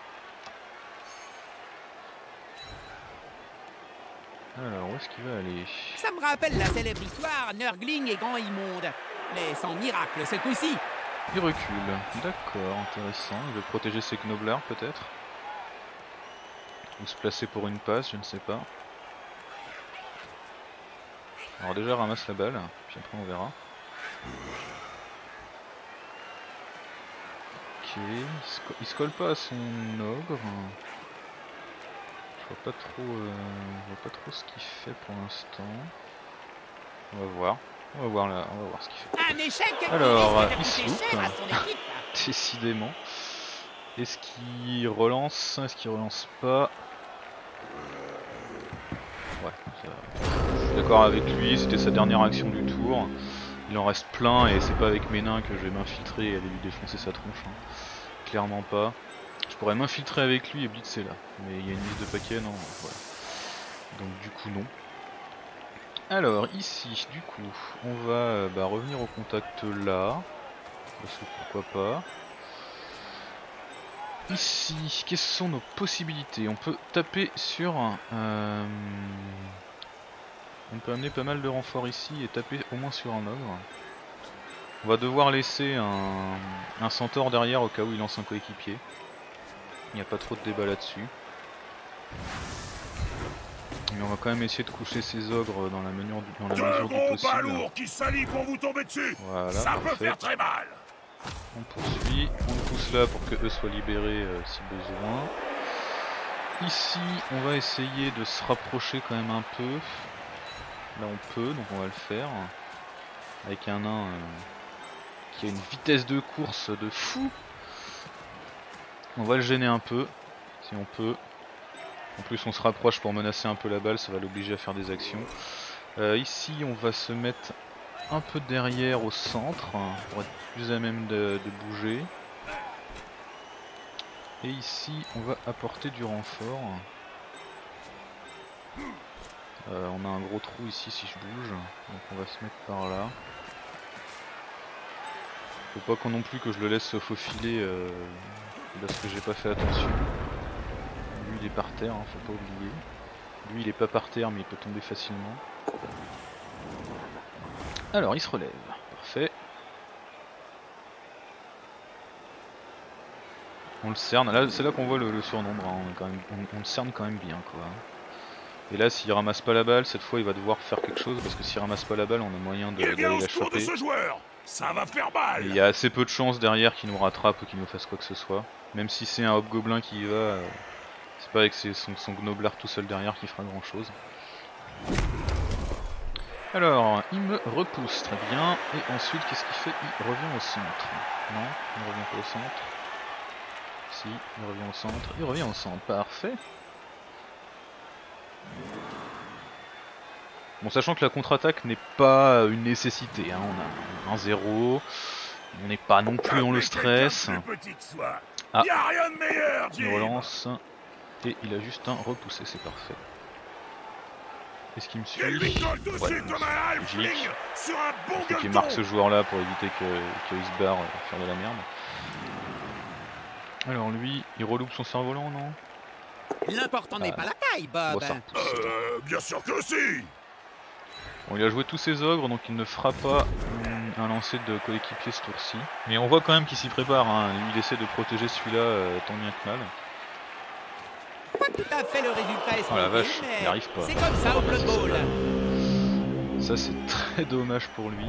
Alors, où est-ce qu'il va aller? Ça me rappelle la célèbre histoire Nurgling et Grand Immonde. Mais sans miracle ce coup-ci. Il recule, d'accord, intéressant. Il veut protéger ses gnoblards peut-être. Ou se placer pour une passe, je ne sais pas. Alors déjà ramasse la balle, puis après on verra. Ok, il se colle pas à son ogre. Je vois pas trop ce qu'il fait pour l'instant. On va voir. On va voir ce qu'il fait. Un échec Alors, qui il risque de se coûter cher à loupe. son équipe. Décidément. Est-ce qu'il relance? Est-ce qu'il relance pas? Ouais, je suis d'accord avec lui, c'était sa dernière action du tour. Il en reste plein et c'est pas avec mes nains que je vais m'infiltrer et aller lui défoncer sa tronche. Hein. Clairement pas. Je pourrais m'infiltrer avec lui et blitzer là. Mais il y a une liste de paquets, non, voilà. Donc du coup non. Alors ici, du coup, on va revenir au contact là. Parce que pourquoi pas. Ici, quelles sont nos possibilités? On peut taper sur... on peut amener pas mal de renforts ici et taper au moins sur un ogre. On va devoir laisser un centaure derrière au cas où il lance un coéquipier. Il n'y a pas trop de débat là-dessus. Mais on va quand même essayer de coucher ces ogres dans la mesure du possible. Balourd qui s'allient pour vous tomber dessus. Voilà, ça parfait. peut faire très mal. On poursuit, on le pousse là pour que eux soient libérés si besoin. Ici, on va essayer de se rapprocher quand même un peu. Là on peut, donc on va le faire. Avec un nain qui a une vitesse de course de fou. On va le gêner un peu, si on peut. En plus on se rapproche pour menacer un peu la balle, ça va l'obliger à faire des actions. Ici on va se mettre un peu derrière au centre, pour être plus à même de bouger. Et ici on va apporter du renfort. On a un gros trou ici si je bouge, donc on va se mettre par là. Faut pas non plus que je le laisse se faufiler parce que j'ai pas fait attention. Lui il est par terre, hein, faut pas oublier. Lui il est pas par terre mais il peut tomber facilement. Alors il se relève, parfait. On le cerne, là c'est là qu'on voit le surnombre, hein. On le cerne quand même bien quoi. Et là s'il ramasse pas la balle, cette fois il va devoir faire quelque chose parce que s'il ramasse pas la balle on a moyen d'aller la choper. Ce joueur. Ça va faire mal. Et il y a assez peu de chances derrière qu'il nous rattrape ou qu'il nous fasse quoi que ce soit. Même si c'est un hobgoblin qui y va, c'est pas avec son gnoblard tout seul derrière qui fera grand chose. Alors, il me repousse, très bien. Et ensuite, qu'est-ce qu'il fait? Il revient au centre. Non, il ne revient pas au centre. Si, il revient au centre. Il revient au centre, parfait. Bon, sachant que la contre-attaque n'est pas une nécessité, hein. On a un 0. On n'est pas non plus dans le stress. Ah, il relance. Et il a juste un repoussé, c'est parfait. Est-ce qu'il me suit? Ouais, logique. Il faut qu'il marque ce joueur là pour éviter qu'il se barre faire de la merde. Alors lui, il reloupe son cerf-volant, non? L'important n'est pas la taille, Bob. Bon, bien sûr que si. Bon, il a joué tous ses ogres, donc il ne fera pas un lancer de coéquipier ce tour-ci. Mais on voit quand même qu'il s'y prépare, hein. Lui il essaie de protéger celui-là tant bien que mal. Pas tout à fait le résultat est oh la vache, il n'y arrive pas. C'est comme ça au Blood Bowl. Ça c'est très dommage pour lui.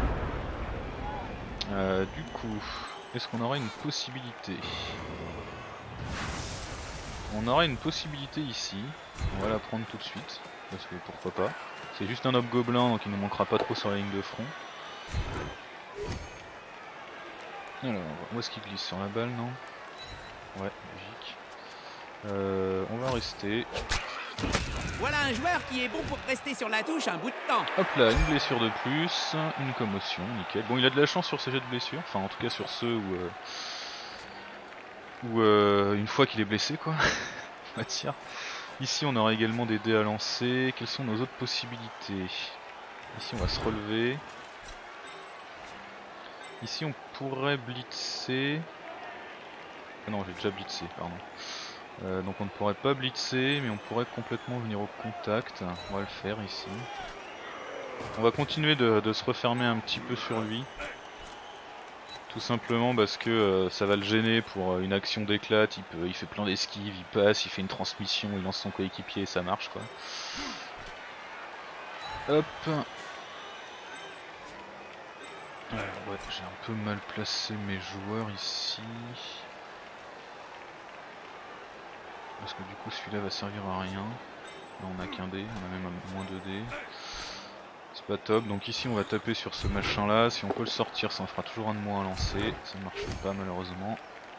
Du coup, est-ce qu'on aurait une possibilité? On aurait une possibilité ici. On va la prendre tout de suite, parce que pourquoi pas. C'est juste un hobgoblin, donc il ne manquera pas trop sur la ligne de front. Alors, où est-ce qu'il glisse? Sur la balle, non? Ouais, logique. On va rester. Voilà un joueur qui est bon pour rester sur la touche un bout de temps. Hop là, une blessure de plus, une commotion, nickel. Bon, il a de la chance sur ces jets de blessure, enfin en tout cas sur ceux où une fois qu'il est blessé quoi, on va dire. Ici on aura également des dés à lancer. Quelles sont nos autres possibilités? Ici on va se relever. Ici on pourrait blitzer. Ah non, j'ai déjà blitzé, pardon. Donc on ne pourrait pas blitzer, mais on pourrait complètement venir au contact. On va le faire ici. On va continuer de se refermer un petit peu sur lui. Tout simplement parce que ça va le gêner pour une action d'éclate. Il fait plein d'esquives, il passe, il fait une transmission, il lance son coéquipier et ça marche quoi. Hop. Alors, ouais, j'ai un peu mal placé mes joueurs ici. Parce que du coup celui-là va servir à rien. Là on a qu'un dé, on a même moins 2 dés. C'est pas top, donc ici on va taper sur ce machin là. Si on peut le sortir ça en fera toujours un de moins à lancer. Ça ne marche pas malheureusement.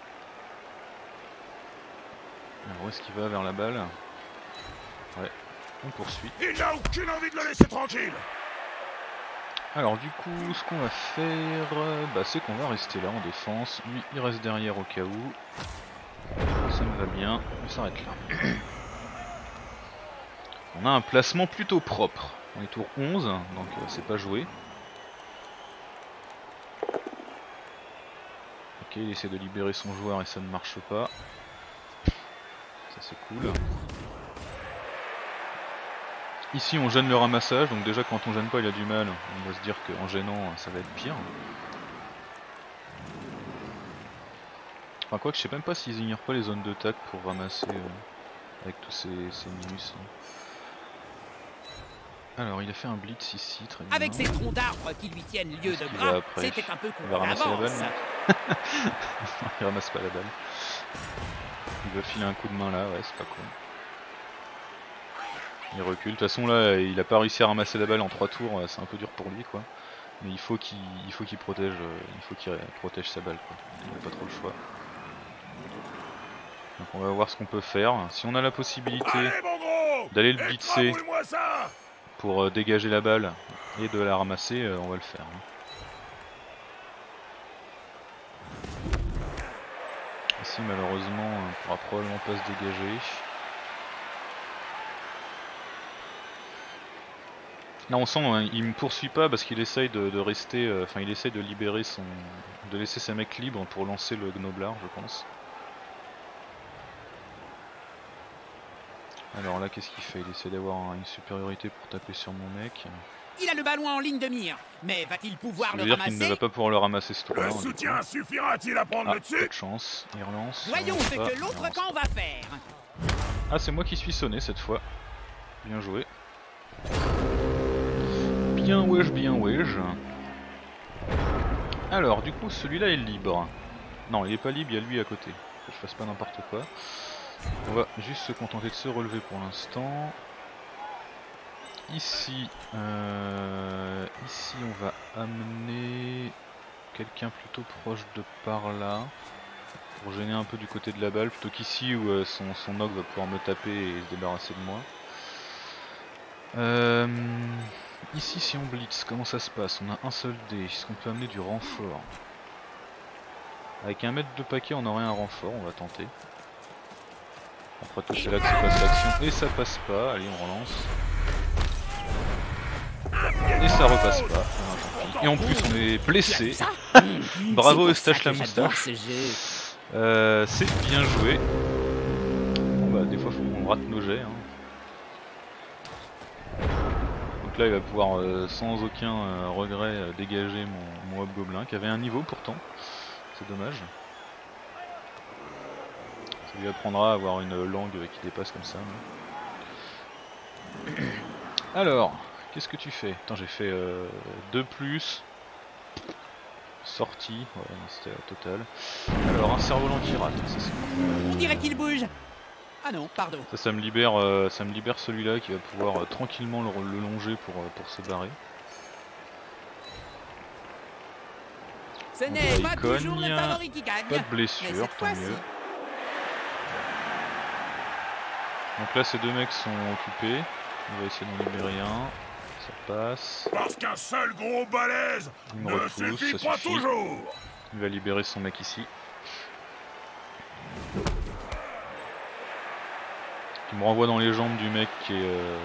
Alors où est-ce qu'il va? Vers la balle? Ouais, on poursuit. Il n'a aucune envie de le laisser tranquille. Alors du coup ce qu'on va faire, c'est qu'on va rester là en défense. Lui il reste derrière au cas où. Ça me va bien, on s'arrête là. On a un placement plutôt propre. On est tour 11, donc c'est pas joué. Ok, il essaie de libérer son joueur et ça ne marche pas. Ça c'est cool. Ici on gêne le ramassage, donc déjà quand on gêne pas il a du mal. On va se dire qu'en gênant ça va être pire. Enfin quoi que je sais même pas s'ils ignorent pas les zones de tac pour ramasser avec tous ces minus. Alors il a fait un blitz ici, très bien. Avec ces troncs d'arbres qui lui tiennent lieu de bras, c'était un peu con. Il va ramasser la balle. Il ramasse pas la balle. Il va filer un coup de main là, ouais c'est pas cool. Il recule, de toute façon là il a pas réussi à ramasser la balle en 3 tours, c'est un peu dur pour lui quoi. Mais il faut qu'il protège, protège sa balle quoi. Il n'a pas trop le choix. Donc on va voir ce qu'on peut faire. Si on a la possibilité d'aller le blitzer pour dégager la balle et de la ramasser, on va le faire. Ici malheureusement on pourra probablement pas se dégager. Là on sent hein, il me poursuit pas parce qu'il essaye de rester, enfin il essaye de libérer de laisser ses mecs libres pour lancer le gnoblard je pense. Alors là qu'est-ce qu'il fait? Il essaie d'avoir une supériorité pour taper sur mon mec. Il a le ballon en ligne de mire. Mais va-t-il pouvoir Ça le veut dire qu'il ne va ramasser? pas pouvoir le ramasser ce tour-là. Le soutien suffira-t-il à prendre le Pas dessus? de chance, il relance. Voyons ce pas, que il l'autre relance camp pas. va faire. Ah, c'est moi qui suis sonné cette fois. Bien joué. Bien wesh, bien wesh. Alors, du coup, celui-là est libre. Non, il est pas libre, il y a lui à côté. Que je fasse pas n'importe quoi. On va juste se contenter de se relever pour l'instant. Ici, ici, on va amener quelqu'un plutôt proche de par là. Pour gêner un peu du côté de la balle, plutôt qu'ici où son ogre va pouvoir me taper et se débarrasser de moi. Ici, si on blitz, comment ça se passe? On a un seul dé, est-ce qu'on peut amener du renfort? Avec un mètre de paquet, on aurait un renfort, on va tenter. Après tout, c'est là que se passe l'action, et ça passe pas, allez, on relance. Et ça repasse pas. Ah, tant pis. Et en plus, on est blessé. Bravo Eustache la moustache. C'est bien joué. Bon bah des fois faut qu'on rate nos jets. Hein. Donc là il va pouvoir sans aucun regret dégager mon hobgoblin qui avait un niveau pourtant. C'est dommage. Ça lui apprendra à avoir une langue qui dépasse comme ça. Mais... Alors, qu'est-ce que tu fais? Attends, j'ai fait 2+. Sortie, ouais, c'était total. Alors un cerf-volant qui rate, ça c'est bon. On dirait qu'il bouge. Ah non, pardon. Ça me libère celui-là qui va pouvoir tranquillement le longer pour se barrer. Ce n'est pas toujours le cogne, favori qui gagne. pas de blessure, tant mieux. Donc là ces deux mecs sont occupés, on va essayer d'en libérer un. Ça passe. Parce qu'un seul gros balèze Il me ne repousse, suffit ça pas suffit. toujours. Il va libérer son mec ici. Il me renvoie dans les jambes du mec qui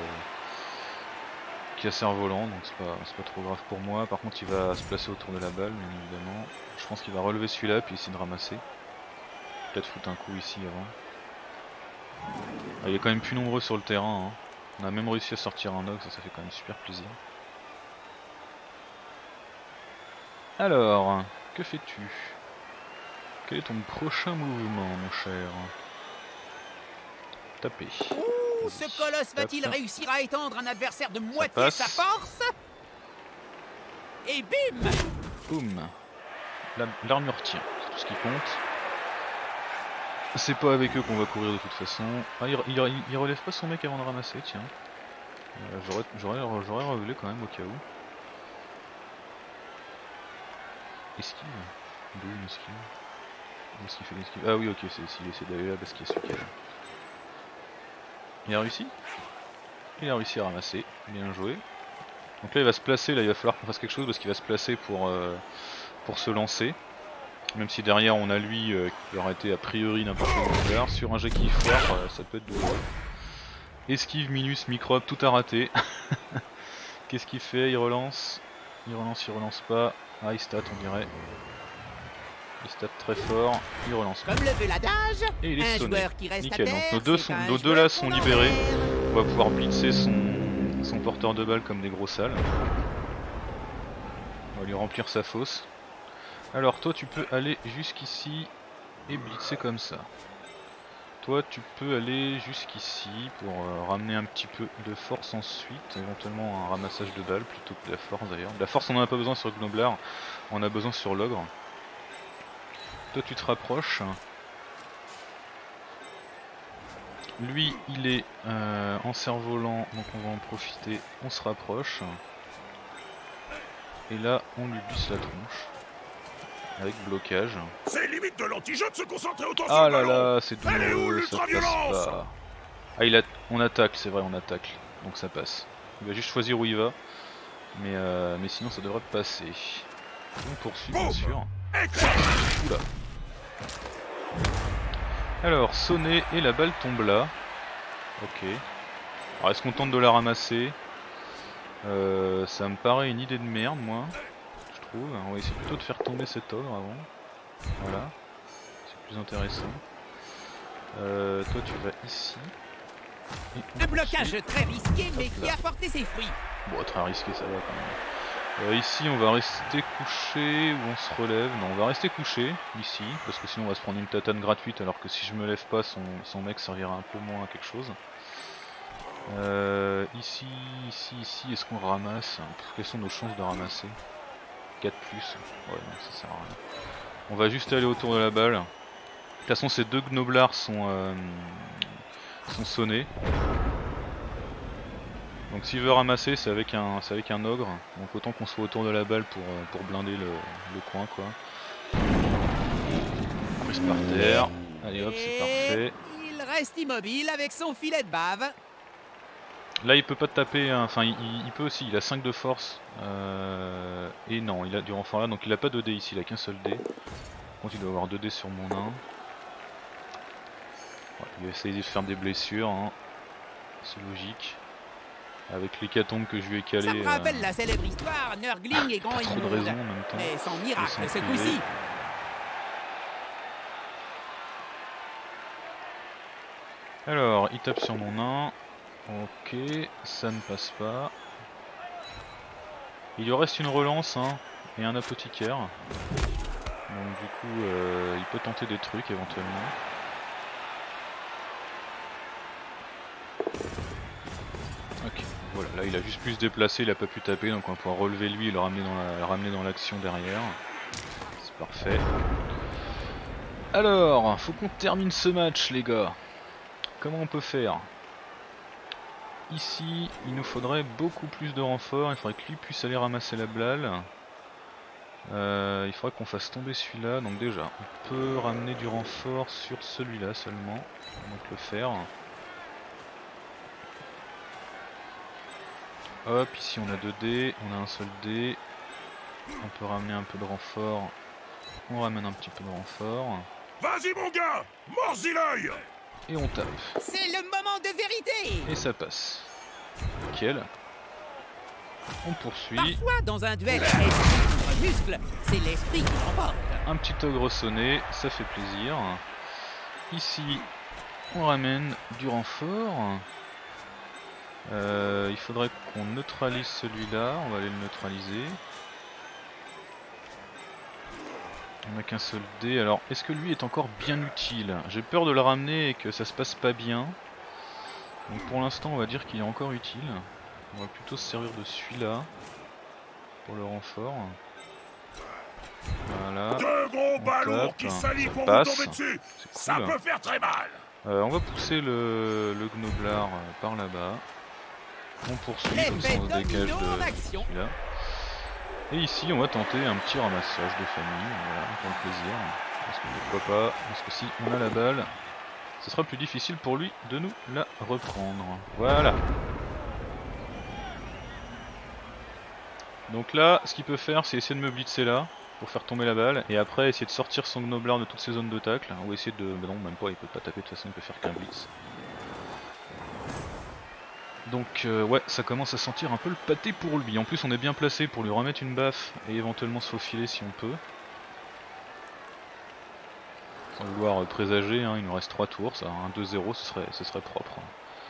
a cerf-volant, donc c'est pas trop grave pour moi. Par contre il va se placer autour de la balle, bien évidemment. Je pense qu'il va relever celui-là puis essayer de ramasser. Peut-être foutre un coup ici avant. Ah, il est quand même plus nombreux sur le terrain. Hein. On a même réussi à sortir un ogre, ça fait quand même super plaisir. Alors, que fais-tu? Quel est ton prochain mouvement, mon cher? Taper. Ouh, ce colosse va-t-il réussir à étendre un adversaire de moitié sa force? Et bim! Boum. L'armure tient, c'est tout ce qui compte. C'est pas avec eux qu'on va courir de toute façon. Ah, il relève pas son mec avant de ramasser, tiens. J'aurais relevé quand même au cas où. Esquive. D'où une esquive? Où est-ce qu'il fait l'esquive? Ah oui, ok, c'est s'il essaie d'aller là parce qu'il y a celui qui est là. Il a réussi? Il a réussi à ramasser, bien joué. Donc là il va se placer, là il va falloir qu'on fasse quelque chose parce qu'il va se placer pour se lancer. Même si derrière on a lui qui aurait été a priori n'importe quel hasard. Sur un jet qui foire, ça peut être douloureux. Esquive, minus, microbe, tout a raté. Qu'est-ce qu'il fait? Il relance. Il relance pas. Ah il stat on dirait. Il stat très fort. Il relance pas. Comme le veut l'adage, et il est sonné. joueur qui reste Nickel, à terre, donc nos deux là sont libérés. On va pouvoir blitzer son porteur de balles comme des gros sales. On va lui remplir sa fosse. Alors toi tu peux aller jusqu'ici et blitzer comme ça. Toi tu peux aller jusqu'ici pour ramener un petit peu de force ensuite, éventuellement un ramassage de balles plutôt que de la force d'ailleurs. De la force on en a pas besoin sur le Gnoblar, on a besoin sur l'ogre. Toi tu te rapproches. Lui il est en cerf-volant donc on va en profiter, on se rapproche. Et là on lui blisse la tronche. Avec blocage. C'est limite de l'anti-jeu de se concentrer autant sur Ah le là ballon. là, c'est Elle est où douloureux, ça l'ultra-violence? passe pas. Ah on attaque, c'est vrai on attaque, donc ça passe. Il va juste choisir où il va, mais sinon ça devrait passer. On poursuit bien sûr. Oula. Alors sonner et la balle tombe là. Ok. Alors est-ce qu'on tente de la ramasser? Ça me paraît une idée de merde moi. On va essayer plutôt de faire tomber cet ogre avant. Voilà. C'est plus intéressant. Toi tu vas ici. Un blocage très risqué mais qui a porté ses fruits. Bon, très risqué, ça va quand même. Ici, on va rester couché ou on se relève. Non, on va rester couché ici, parce que sinon on va se prendre une tatane gratuite, alors que si je me lève pas, son mec servira un peu moins à quelque chose. Ici, est-ce qu'on ramasse? Quelles sont nos chances de ramasser? 4+. Ouais, non, ça sert à rien. On va juste aller autour de la balle. De toute façon, ces deux gnoblards sont sonnés. Donc s'il veut ramasser, c'est avec un ogre. Donc autant qu'on soit autour de la balle pour blinder le coin, quoi. Prise par terre. Allez hop, c'est parfait. Il reste immobile avec son filet de bave. Là il peut pas te taper, hein. Enfin il peut aussi, il a 5 de force. Et non, il a du renfort là, donc il a pas 2 dés ici, il a qu'un seul dé. Par contre il doit avoir 2 dés sur mon nain. Ouais, il va essayer de faire des blessures, hein. C'est logique. Avec l'hécatombe que je lui ai calé. Ça me rappelle la célèbre histoire, Nurgling et Grand Immonde. Trop de raison en même temps. Mais sans miracle ce coup-ci. Alors, il tape sur mon nain. Ok, ça ne passe pas. Il lui reste une relance, hein, et un apothicaire. Donc du coup, il peut tenter des trucs éventuellement. Ok, voilà, là il a juste pu se déplacer, il a pas pu taper, donc on va pouvoir relever lui et le ramener dans l'action derrière. C'est parfait. Alors, faut qu'on termine ce match les gars. Comment on peut faire? Ici, il nous faudrait beaucoup plus de renforts, il faudrait que lui puisse aller ramasser la blalle. Il faudrait qu'on fasse tomber celui-là, donc déjà, on peut ramener du renfort sur celui-là seulement, donc le faire. Hop, ici on a 2 dés, on a un seul dé, on peut ramener un peu de renfort, on ramène un petit peu de renfort. Vas-y mon gars, mords-y l'œil! Et on tape. C'est le moment de vérité! Et ça passe. Nickel. On poursuit. Parfois, dans un duel esprit contre muscle, c'est l'esprit qui l'emporte. Un petit ogre sonné, ça fait plaisir. Ici, on ramène du renfort. Il faudrait qu'on neutralise celui-là, on va aller le neutraliser. On n'a qu'un seul dé, alors est-ce que lui est encore bien utile? J'ai peur de le ramener et que ça se passe pas bien. Donc pour l'instant on va dire qu'il est encore utile. On va plutôt se servir de celui-là pour le renfort. Voilà. Deux gros ballons qui s'allient pour vous tomber dessus. Ça peut faire très mal. On va pousser le gnoblard par là-bas. On poursuit, comme ça on se dégage de celui-là. Et ici on va tenter un petit ramassage de famille, voilà, pour le plaisir. Parce que pourquoi pas, parce que si on a la balle, ce sera plus difficile pour lui de nous la reprendre. Voilà. Donc là, ce qu'il peut faire, c'est essayer de me blitzer là, pour faire tomber la balle, et après essayer de sortir son gnoblard de toutes ses zones de tacle, ou essayer de... Bah non, même pas, il peut pas taper, de toute façon il peut faire qu'un blitz. Donc ouais, ça commence à sentir un peu le pâté pour lui. En plus on est bien placé pour lui remettre une baffe et éventuellement se faufiler si on peut. Sans vouloir présager, hein, il nous reste 3 tours, ça, un 2-0 ce serait propre.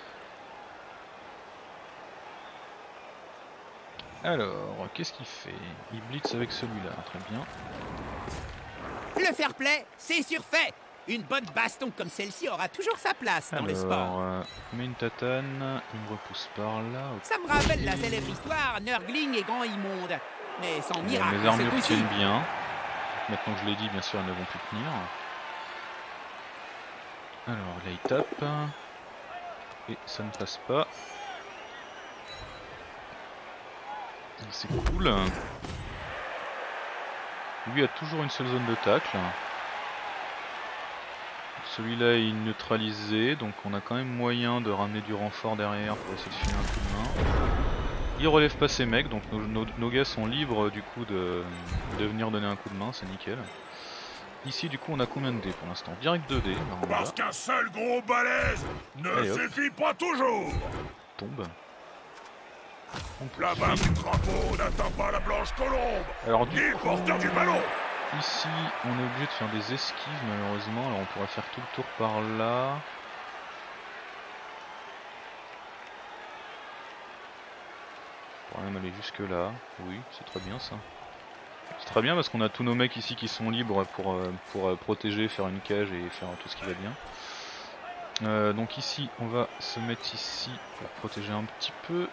Alors, qu'est-ce qu'il fait? Il blitz avec celui-là, très bien. Le fair play, c'est surfait. Une bonne baston comme celle-ci aura toujours sa place dans le sport. On met une tatane, il me repousse par là. Okay. Ça me rappelle la célèbre histoire, Nurgling et Grand Immonde. Mais sans miracle, mes armures tiennent bien. Maintenant que je l'ai dit, bien sûr, elles ne vont plus tenir. Alors là, il tape. Et ça ne passe pas. C'est cool. Lui a toujours une seule zone de tacle. Celui-là est neutralisé, donc on a quand même moyen de ramener du renfort derrière pour essayer de filer un coup de main. Il relève pas ses mecs, donc nos gars sont libres du coup de venir donner un coup de main, c'est nickel. Ici du coup on a combien de dés pour l'instant? Direct 2 dés. Parce qu'un seul gros balèze ne suffit pas toujours. Tombe. La barre du drapeau n'atteint pas la blanche colombe. Alors du coup, porteur du ballon. Ici on est obligé de faire des esquives malheureusement, alors on pourrait faire tout le tour par là. On pourrait même aller jusque là. Oui, c'est très bien ça. C'est très bien parce qu'on a tous nos mecs ici qui sont libres pour protéger, faire une cage et faire tout ce qui va bien. Donc ici, on va se mettre ici pour protéger un petit peu.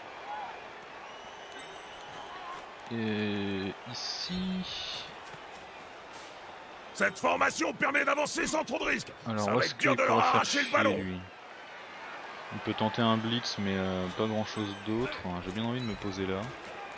Et ici... Cette formation permet d'avancer sans trop de risques. Alors, ça va être dur de leur arracher le ballon. Lui. Il peut tenter un blitz, mais pas grand chose d'autre. J'ai bien envie de me poser là.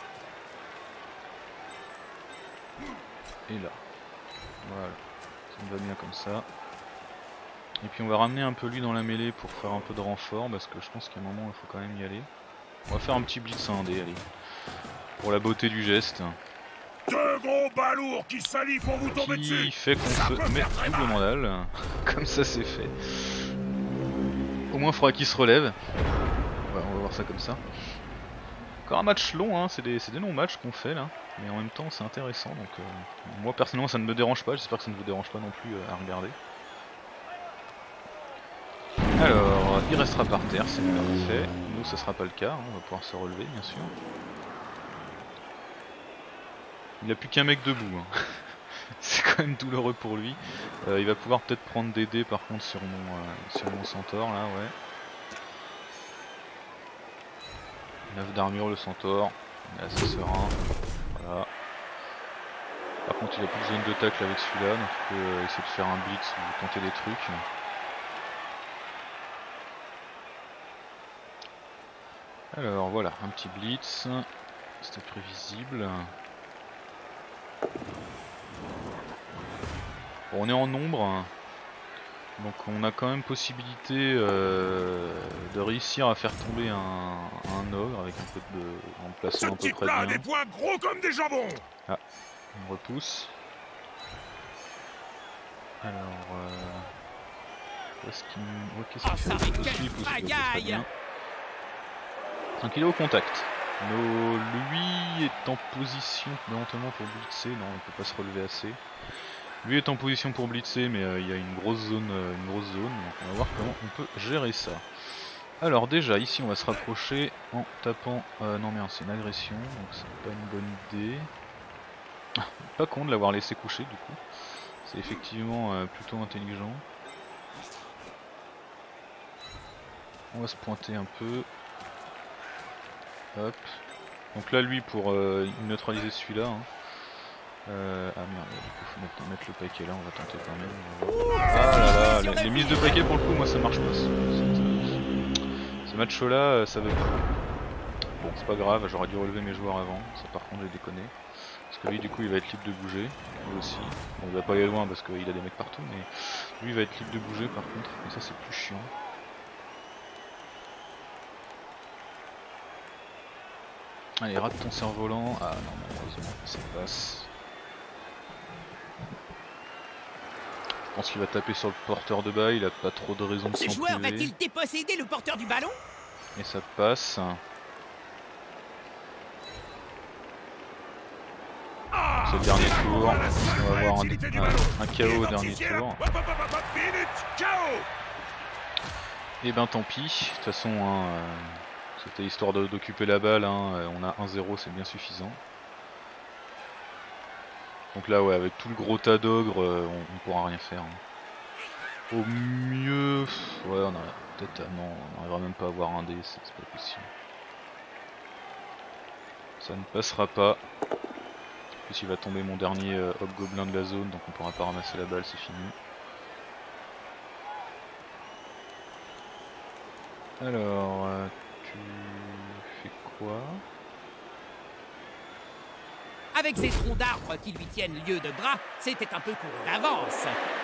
Et là. Voilà. Ça me va bien comme ça. Et puis on va ramener un peu lui dans la mêlée pour faire un peu de renfort, parce que je pense qu'à un moment il faut quand même y aller. On va faire un petit blitz indé, allez. Pour la beauté du geste. Deux gros balourds qui s'allient pour vous tomber dessus. Qui fait qu'on se met doublement dalle. Comme ça c'est fait. Au moins il faudra qu'il se relève. Ouais, on va voir ça comme ça. Encore un match long, hein. C'est des longs matchs qu'on fait là. Mais en même temps c'est intéressant. Donc moi personnellement ça ne me dérange pas. J'espère que ça ne vous dérange pas non plus à regarder. Alors, il restera par terre, c'est parfait. Nous, ce sera pas le cas, hein. On va pouvoir se relever, bien sûr. Il a plus qu'un mec debout, hein. C'est quand même douloureux pour lui. Il va pouvoir peut-être prendre des dés par contre sur mon centaure, là, ouais. 9 d'armure le centaure, il est assez serein. Voilà. Par contre, il a plus de zone de tacle avec celui-là, donc il peut essayer de faire un blitz ou tenter des trucs. Alors voilà, un petit blitz, c'était prévisible. Bon, on est en nombre, donc on a quand même possibilité de réussir à faire tomber un ogre avec un peu en plaçant à peu près bien. Des points gros comme des jambons. Ah, on repousse. Alors, où est-ce qu'il me... Qu'est-ce qu'il fait? Donc il est au contact. Lui est en position éventuellement pour blitzer. Non, il peut pas se relever assez. Lui est en position pour blitzer, mais il y a une grosse zone. Donc on va voir comment on peut gérer ça. Alors déjà ici on va se rapprocher en tapant. Non mais c'est une agression, donc c'est pas une bonne idée. Pas con de l'avoir laissé coucher du coup. C'est effectivement plutôt intelligent. On va se pointer un peu. Hop. Donc là lui pour neutraliser celui-là. Hein. Ah merde, du coup faut mettre le paquet là, on va tenter quand même. Ah là là, les mises de paquet pour le coup moi ça marche pas. Ce match là ça veut pas. Bon c'est pas grave, j'aurais dû relever mes joueurs avant, ça par contre j'ai déconné. Parce que lui du coup il va être libre de bouger, lui aussi. Bon, il va pas aller loin parce qu'il a des mecs partout, mais lui il va être libre de bouger par contre, et ça c'est plus chiant. Allez, rate ton cerf-volant. Ah non, malheureusement, ça passe. Je pense qu'il va taper sur le porteur de balle, il a pas trop de raison de s'en priver. Ce joueur va-t-il déposséder le porteur du ballon? Et ça passe. C'est le dernier tour. On va avoir un KO au dernier tour. Et ben tant pis, de toute façon, hein, c'était histoire d'occuper la balle, hein. On a 1-0, c'est bien suffisant. Donc là ouais, avec tout le gros tas d'ogres, on pourra rien faire. Hein. Au mieux, ouais on a peut-être, non, on n'arrivera même pas à avoir un dé, c'est pas possible. Ça ne passera pas. En plus il va tomber mon dernier hobgoblin de la zone, donc on pourra pas ramasser la balle, c'est fini. Alors, tu fais quoi? Avec ces troncs d'arbres qui lui tiennent lieu de bras, c'était un peu court d'avance.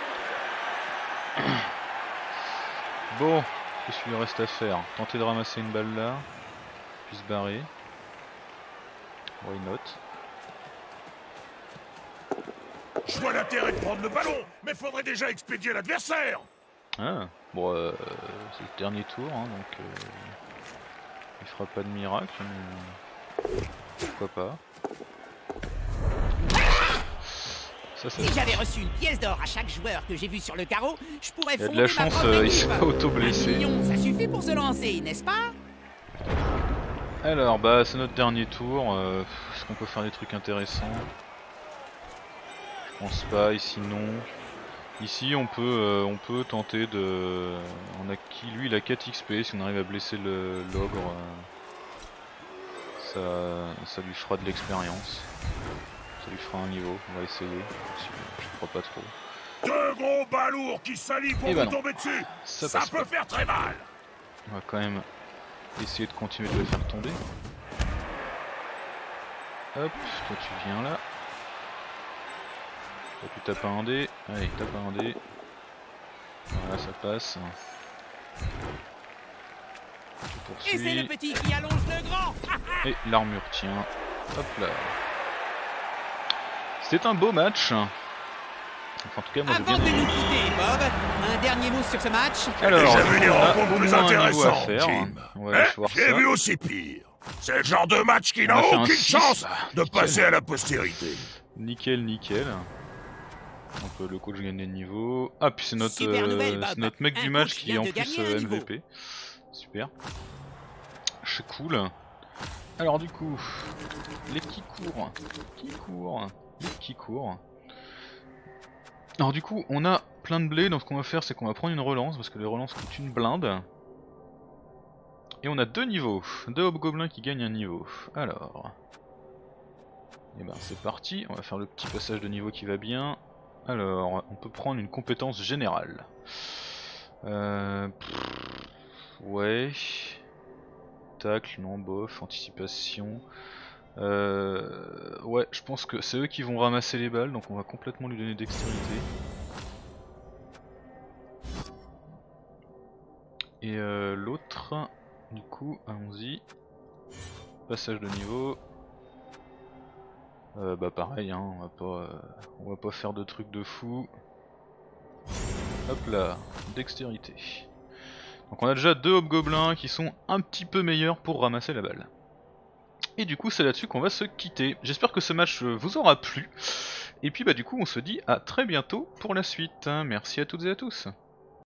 Bon, qu'est-ce qu'il lui reste à faire? Tenter de ramasser une balle là, puis se barrer. Why not? Je vois l'intérêt de prendre le ballon, mais faudrait déjà expédier l'adversaire. Ah, bon, c'est le dernier tour, hein, donc il fera pas de miracle, mais pourquoi pas. Ça, si j'avais reçu une pièce d'or à chaque joueur que j'ai vu sur le carreau, je pourrais fonder ma propre équipe. Il y a de la chance, il s'est pas auto-blessé. Ça suffit pour se lancer, n'est-ce pas? Alors bah c'est notre dernier tour, est-ce qu'on peut faire des trucs intéressants? Je pense pas, ici non. Ici on peut tenter de... Lui il a 4 XP, si on arrive à blesser l'ogre, ça lui fera de l'expérience. Ça lui fera un niveau, on va essayer, je crois pas trop. Deux gros balourds qui s'allient pour vous tomber dessus, ça peut faire très mal. On va quand même essayer de continuer de le faire tomber. Hop, toi tu viens là. Toi tu tapes un dé, allez tape un dé. Voilà ça passe. Tu poursuis. Et c'est le petit qui allonge le grand. Et l'armure tient. Hop là. C'était un beau match. Enfin, en tout cas, moi j'ai bien Avant de aimé. nous quitter, Bob, un dernier mot sur ce match. J'ai Alors, vu des on a rencontres au plus moins un niveau à intéressantes, faire. Jim. On va aller voir J'ai ça. vu aussi pire. C'est le genre de match qui On n'a a fait un aucune 6. chance de Nickel. passer à la postérité. Nickel, nickel. Donc le coach gagne des niveaux. Ah puis c'est notre, Super nouvelle, Bob. c'est notre mec Un du match coach qui est vient en de plus gagner un niveau. MVP. Super. C'est cool. Alors du coup, les petits cours. Les petits cours. Alors du coup, on a plein de blé, donc ce qu'on va faire c'est qu'on va prendre une relance, parce que les relances coûtent une blinde. Et on a 2 niveaux, 2 hobgoblins qui gagnent un niveau. Alors... Et ben c'est parti, on va faire le petit passage de niveau qui va bien. Alors, on peut prendre une compétence générale. Ouais... Tacle, non, bof, anticipation... ouais, je pense que c'est eux qui vont ramasser les balles, donc on va complètement lui donner dextérité. Et l'autre, du coup, allons-y. Passage de niveau. Bah pareil, hein, on va pas faire de trucs de fou. Hop là, dextérité. Donc on a déjà 2 hobgoblins qui sont un petit peu meilleurs pour ramasser la balle. Et du coup c'est là-dessus qu'on va se quitter. J'espère que ce match vous aura plu. Et puis bah du coup on se dit à très bientôt pour la suite. Merci à toutes et à tous.